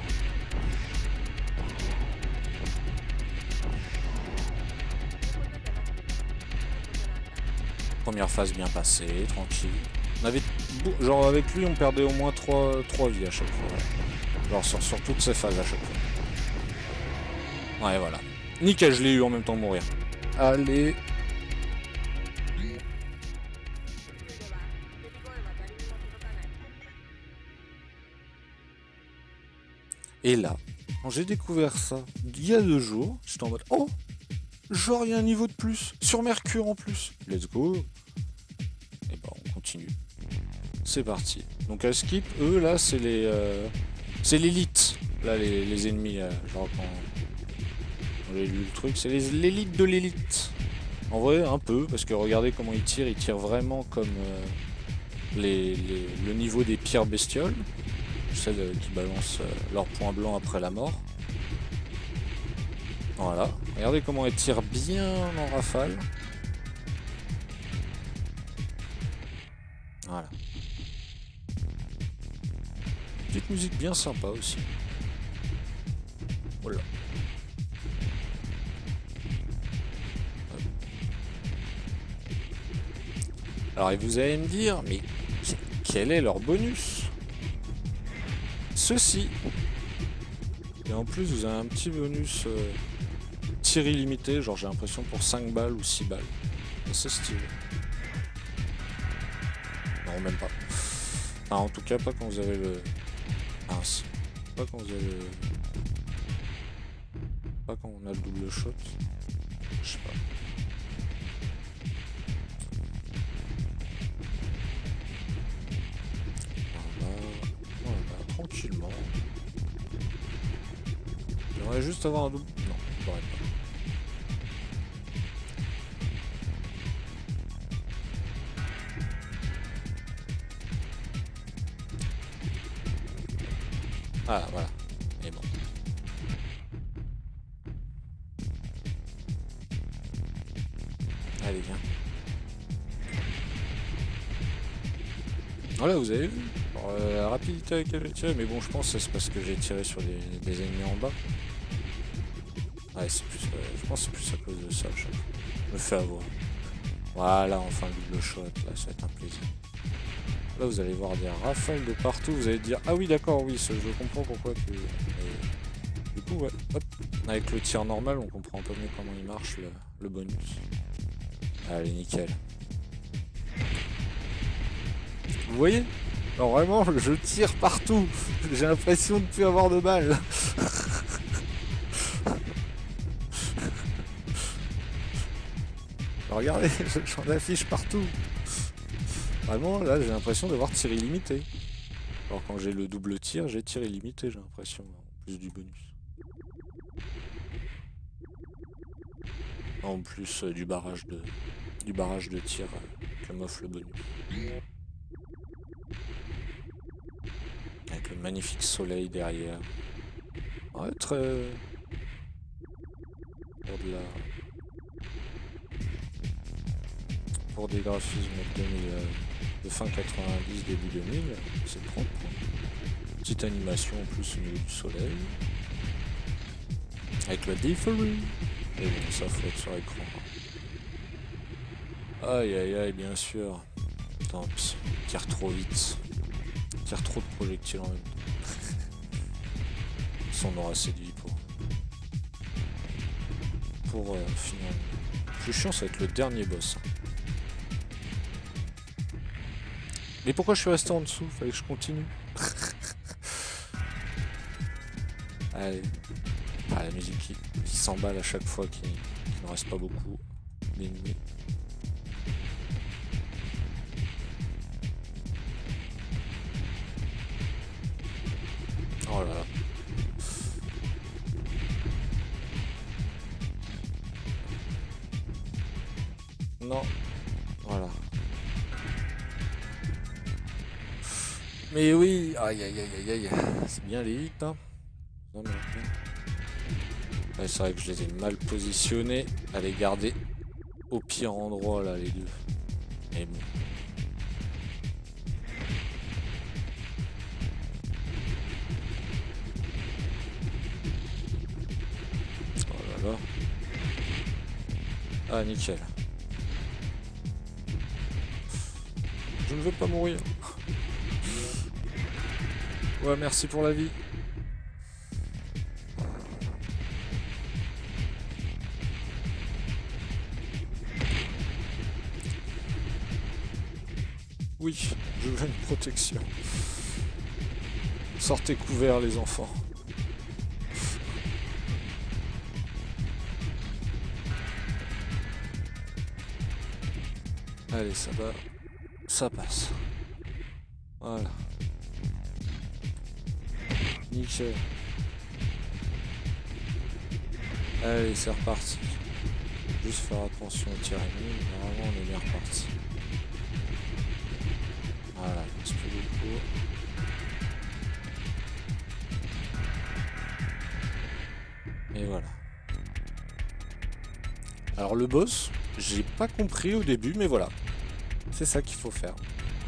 Première phase bien passée, tranquille. On avait, genre avec lui, on perdait au moins trois vies à chaque fois. Genre sur, sur toutes ces phases à chaque fois. Ouais, voilà. Nickel, je l'ai eu en même temps de mourir. Allez. Et là, quand j'ai découvert ça, il y a deux jours, j'étais en mode, oh, genre il y a un niveau de plus, sur Mercure en plus. Let's go. Et bah on continue. C'est parti. Donc à skip, eux là c'est les, euh, c'est l'élite. Là les, les ennemis, euh, genre quand j'ai lu le truc, c'est l'élite de l'élite. En vrai un peu, parce que regardez comment ils tirent, ils tirent vraiment comme euh, les, les, le niveau des pires bestioles. Celles qui balancent euh, leur point blanc après la mort. Voilà. Regardez comment elles tirent bien en rafale. Voilà. Petite musique bien sympa aussi. Voilà. Alors vous allez me dire, mais quel est leur bonus? Ceci. Et en plus vous avez un petit bonus euh, tir illimité, genre j'ai l'impression pour cinq balles ou six balles. C'est stylé. Non même pas. Enfin, en tout cas pas quand vous avez le... Mince. Pas quand vous avez le... Pas quand on a le double shot. Je sais pas. Tranquillement. J'aimerais juste avoir un double... Non, je pourrais pas. Ah, voilà. Et bon. Allez, viens. Voilà, vous avez vu. Alors, euh, la rapidité avec laquelle j'ai tiré, mais bon, je pense que c'est parce que j'ai tiré sur des, des ennemis en bas. Ouais, c'est plus, euh, je pense que c'est plus à cause de ça. Je me fais avoir. Voilà, enfin le double shot, là, ça va être un plaisir. Là, vous allez voir des rafales de partout. Vous allez dire, ah oui, d'accord, oui, je comprends pourquoi tu... Et du coup, ouais, hop, avec le tir normal, on comprend un peu mieux comment il marche, le, le bonus. Allez, nickel. Vous voyez? Alors vraiment, je tire partout. J'ai l'impression de ne plus avoir de balles. Regardez, j'en affiche partout. Vraiment, là, j'ai l'impression d'avoir tir illimité. Alors quand j'ai le double tir, j'ai tir illimité, j'ai l'impression, en plus du bonus. En plus euh, du barrage de du barrage de tir euh, que m'offre le bonus. Avec le magnifique soleil derrière. Ouais, très... Pour de la... Pour des graphismes de, euh, de fin quatre-vingt-dix, début deux mille, c'est propre. Petite animation en plus au niveau du soleil. Avec le differing. Et bon, ça flotte sur l'écran. Aïe aïe aïe, bien sûr. Tant pis, tire trop vite. Tire trop de projectiles en même temps. Ça, on aura assez de vie pour... Pour euh, finir. Le plus chiant, ça va être le dernier boss. Mais pourquoi je suis resté en dessous? Fallait que je continue. Allez. Ah, la musique qui, qui s'emballe à chaque fois, qui, qui ne reste pas beaucoup d'ennemis. Oh là là. Non. Voilà. Mais oui. Aïe aïe aïe aïe aïe. C'est bien les hits, hein. Non, mais... ouais, c'est vrai que je les ai mal positionnés. À les garder au pire endroit là, les deux. Mais bon. Oh là là. Ah, nickel. Je ne veux pas mourir. Ouais, merci pour la vie. Oui, je veux une protection. Sortez couverts, les enfants. Allez, ça va. Ça passe. Voilà. Nickel. Allez, c'est reparti. Juste faire attention au tir ennemi, mais normalement on est bien reparti. Voilà, il reste plus beaucoup. Et voilà. Alors le boss, j'ai pas compris au début, mais voilà. C'est ça qu'il faut faire.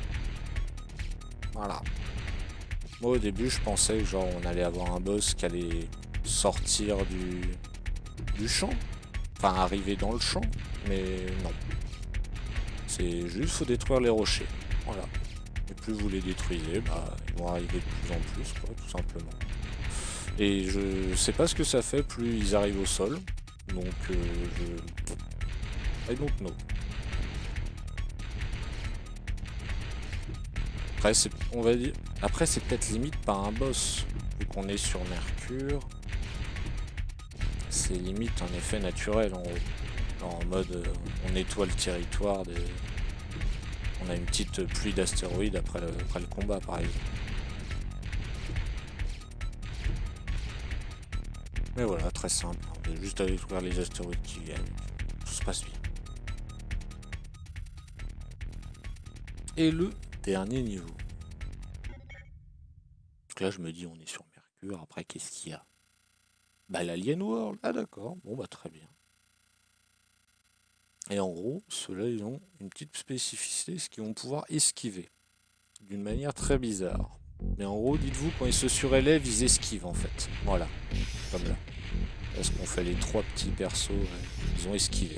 Voilà. Moi au début je pensais que genre on allait avoir un boss qui allait sortir du, du champ. Enfin arriver dans le champ, mais non. C'est juste faut détruire les rochers. Voilà. Et plus vous les détruisez, bah ils vont arriver de plus en plus, quoi, tout simplement. Et je sais pas ce que ça fait plus ils arrivent au sol. Donc euh, je... I don't know. Après c'est, on va dire, après c'est peut-être limite pas un boss, vu qu'on est sur Mercure. C'est limite un effet naturel en haut. En mode euh, on nettoie le territoire des... On a une petite pluie d'astéroïdes après le, après le combat par exemple. Mais voilà, très simple. On a juste à détruire les astéroïdes qui viennent. Tout se passe bien. Et le dernier niveau. Donc là je me dis on est sur Mercure, après qu'est-ce qu'il y a? Bah l'Alien World, ah d'accord, bon bah très bien. Et en gros, ceux-là ils ont une petite spécificité, c'est qu'ils vont pouvoir esquiver. D'une manière très bizarre. Mais en gros, dites-vous, quand ils se surélèvent, ils esquivent en fait. Voilà, comme là. Parce qu'on fait les trois petits persos, ouais, ils ont esquivé.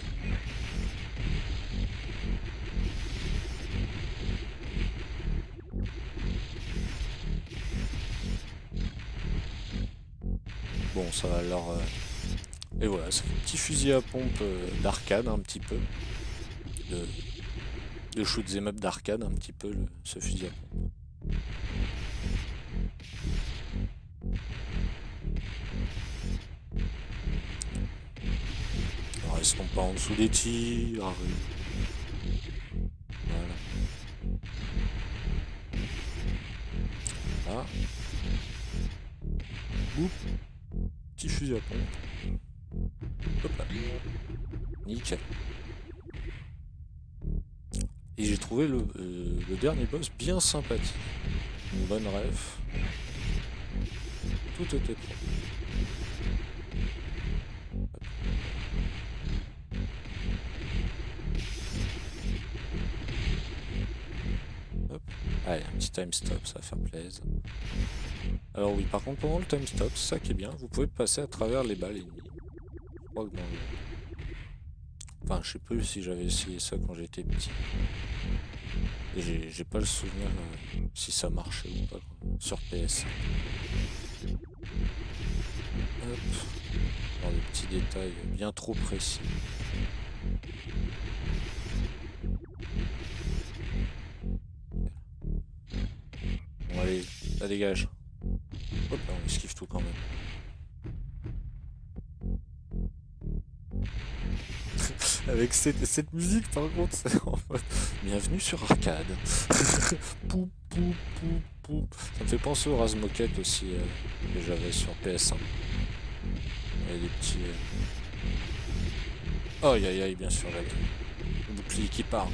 Bon, ça va leur... Euh... Et voilà, c'est un petit fusil à pompe euh, d'arcade, un petit peu. De, de shoot 'em up d'arcade, un petit peu, le... ce fusil à pompe. Alors, restons pas en dessous des tirs. Voilà. Voilà. Oup. Petit fusil à pompe. Hop là. Nickel. Et j'ai trouvé le, euh, le dernier boss bien sympathique. Une bonne ref. Tout était propre. Hop. Allez, un petit time stop, ça va faire plaisir. Alors oui, par contre, pendant le time stop, c'est ça qui est bien, vous pouvez passer à travers les balles ennemies. Je crois que dans le... Enfin, je sais plus si j'avais essayé ça quand j'étais petit. Et j'ai pas le souvenir euh, si ça marchait ou pas quoi, sur P S. Hop. Dans des petits détails bien trop précis. Bon allez, ça dégage. Hop là, on esquive tout quand même. Avec cette, cette musique, par contre, c'est en mode bienvenue sur arcade. Pou, pou, pou, pou. Ça me fait penser au Razmoket aussi euh, que j'avais sur P S un. Et des petits. Euh... Aïe aïe aïe, bien sûr, là. Le bouclier qui part.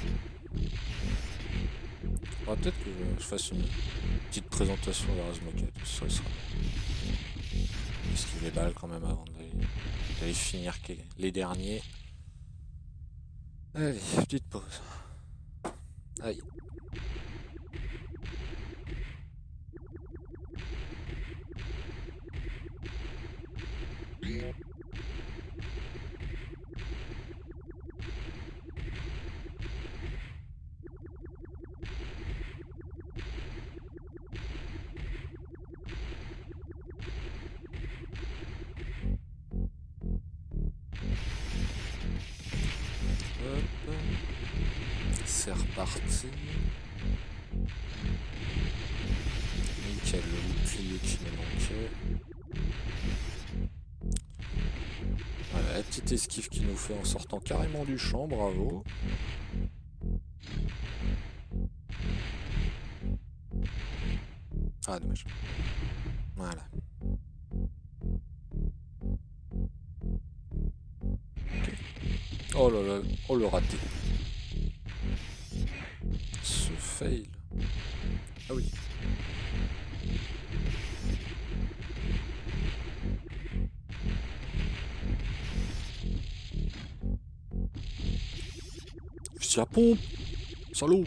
Ah, peut-être que je fasse une petite présentation de Razmoket. Ça sera. Esquive les balles quand même avant d'aller finir les derniers. Allez, petite pause. Aïe. C'est reparti. Nickel, le bouclier qui me manquait. Voilà, la petite esquive qui nous fait en sortant carrément du champ, bravo. Ah, dommage. Voilà. Okay. Oh là là, oh le raté. Ce fail. Ah oui. Je suis à pompe. Salaud.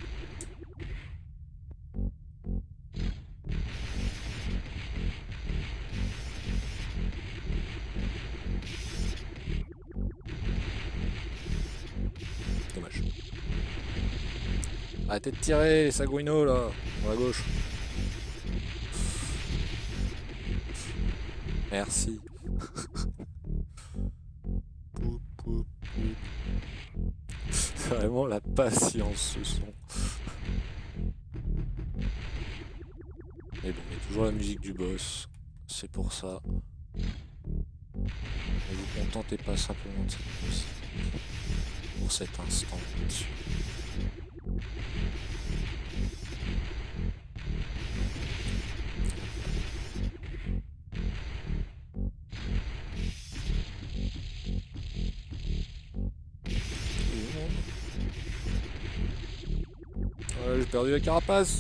Dommage. Arrêtez de tirer, les Saguino là, à gauche. Merci. C'est vraiment la patience ce son. Mais bon, il y a toujours la musique du boss. C'est pour ça. Ne vous contentez pas simplement de cette musique. Pour cet instant dessus. Ouais, j'ai perdu la carapace.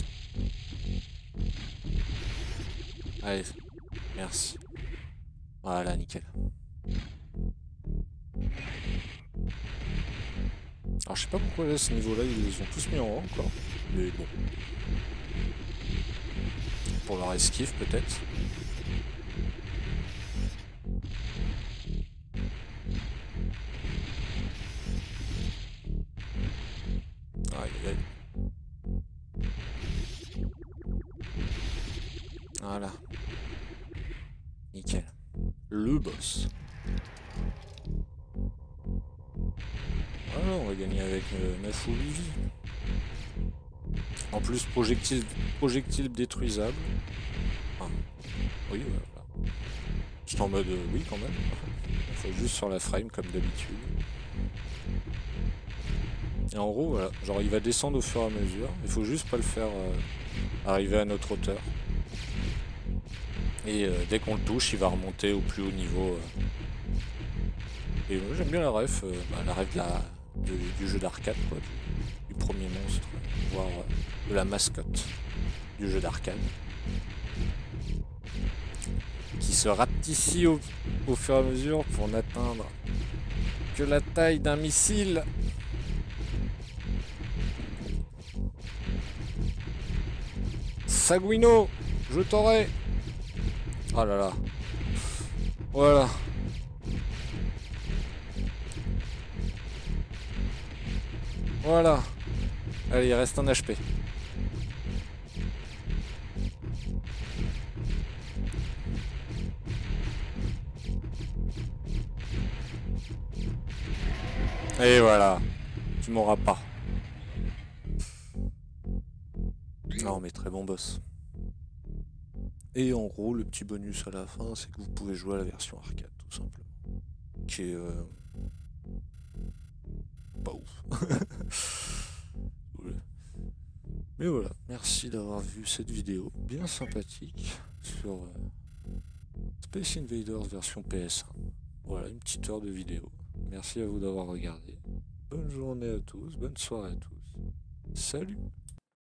Allez, merci. Voilà, nickel. Alors je sais pas pourquoi là, ce niveau-là, ils les ont tous mis en rang encore. Mais bon. Pour leur esquive peut-être. Aïe aïe aïe. Voilà. Nickel. Le boss. Ah non, on va gagner avec euh, neuf ou huit vies. En plus, projectile, projectile détruisable. Ah, oui, voilà. Juste en mode euh, oui quand même. Il faut juste sur la frame comme d'habitude. Et en gros, voilà, genre il va descendre au fur et à mesure. Il faut juste pas le faire euh, arriver à notre hauteur. Et euh, dès qu'on le touche, il va remonter au plus haut niveau. Euh. Et moi j'aime bien la ref, euh, bah, la ref de la, de, du jeu d'arcade, quoi, du, du premier monstre, voire euh, de la mascotte du jeu d'arcade. Qui se rapetit au, au fur et à mesure pour n'atteindre que la taille d'un missile. Saguino, je t'aurai. Oh là là. Voilà. Voilà. Allez, il reste un H P. Et voilà. Tu m'auras pas. Non mais très bon boss. Et en gros, le petit bonus à la fin, c'est que vous pouvez jouer à la version arcade, tout simplement. Qui est... Euh... Mais voilà, merci d'avoir vu cette vidéo bien sympathique sur euh, Space Invaders version P S un. Voilà, une petite heure de vidéo. Merci à vous d'avoir regardé. Bonne journée à tous, bonne soirée à tous. Salut!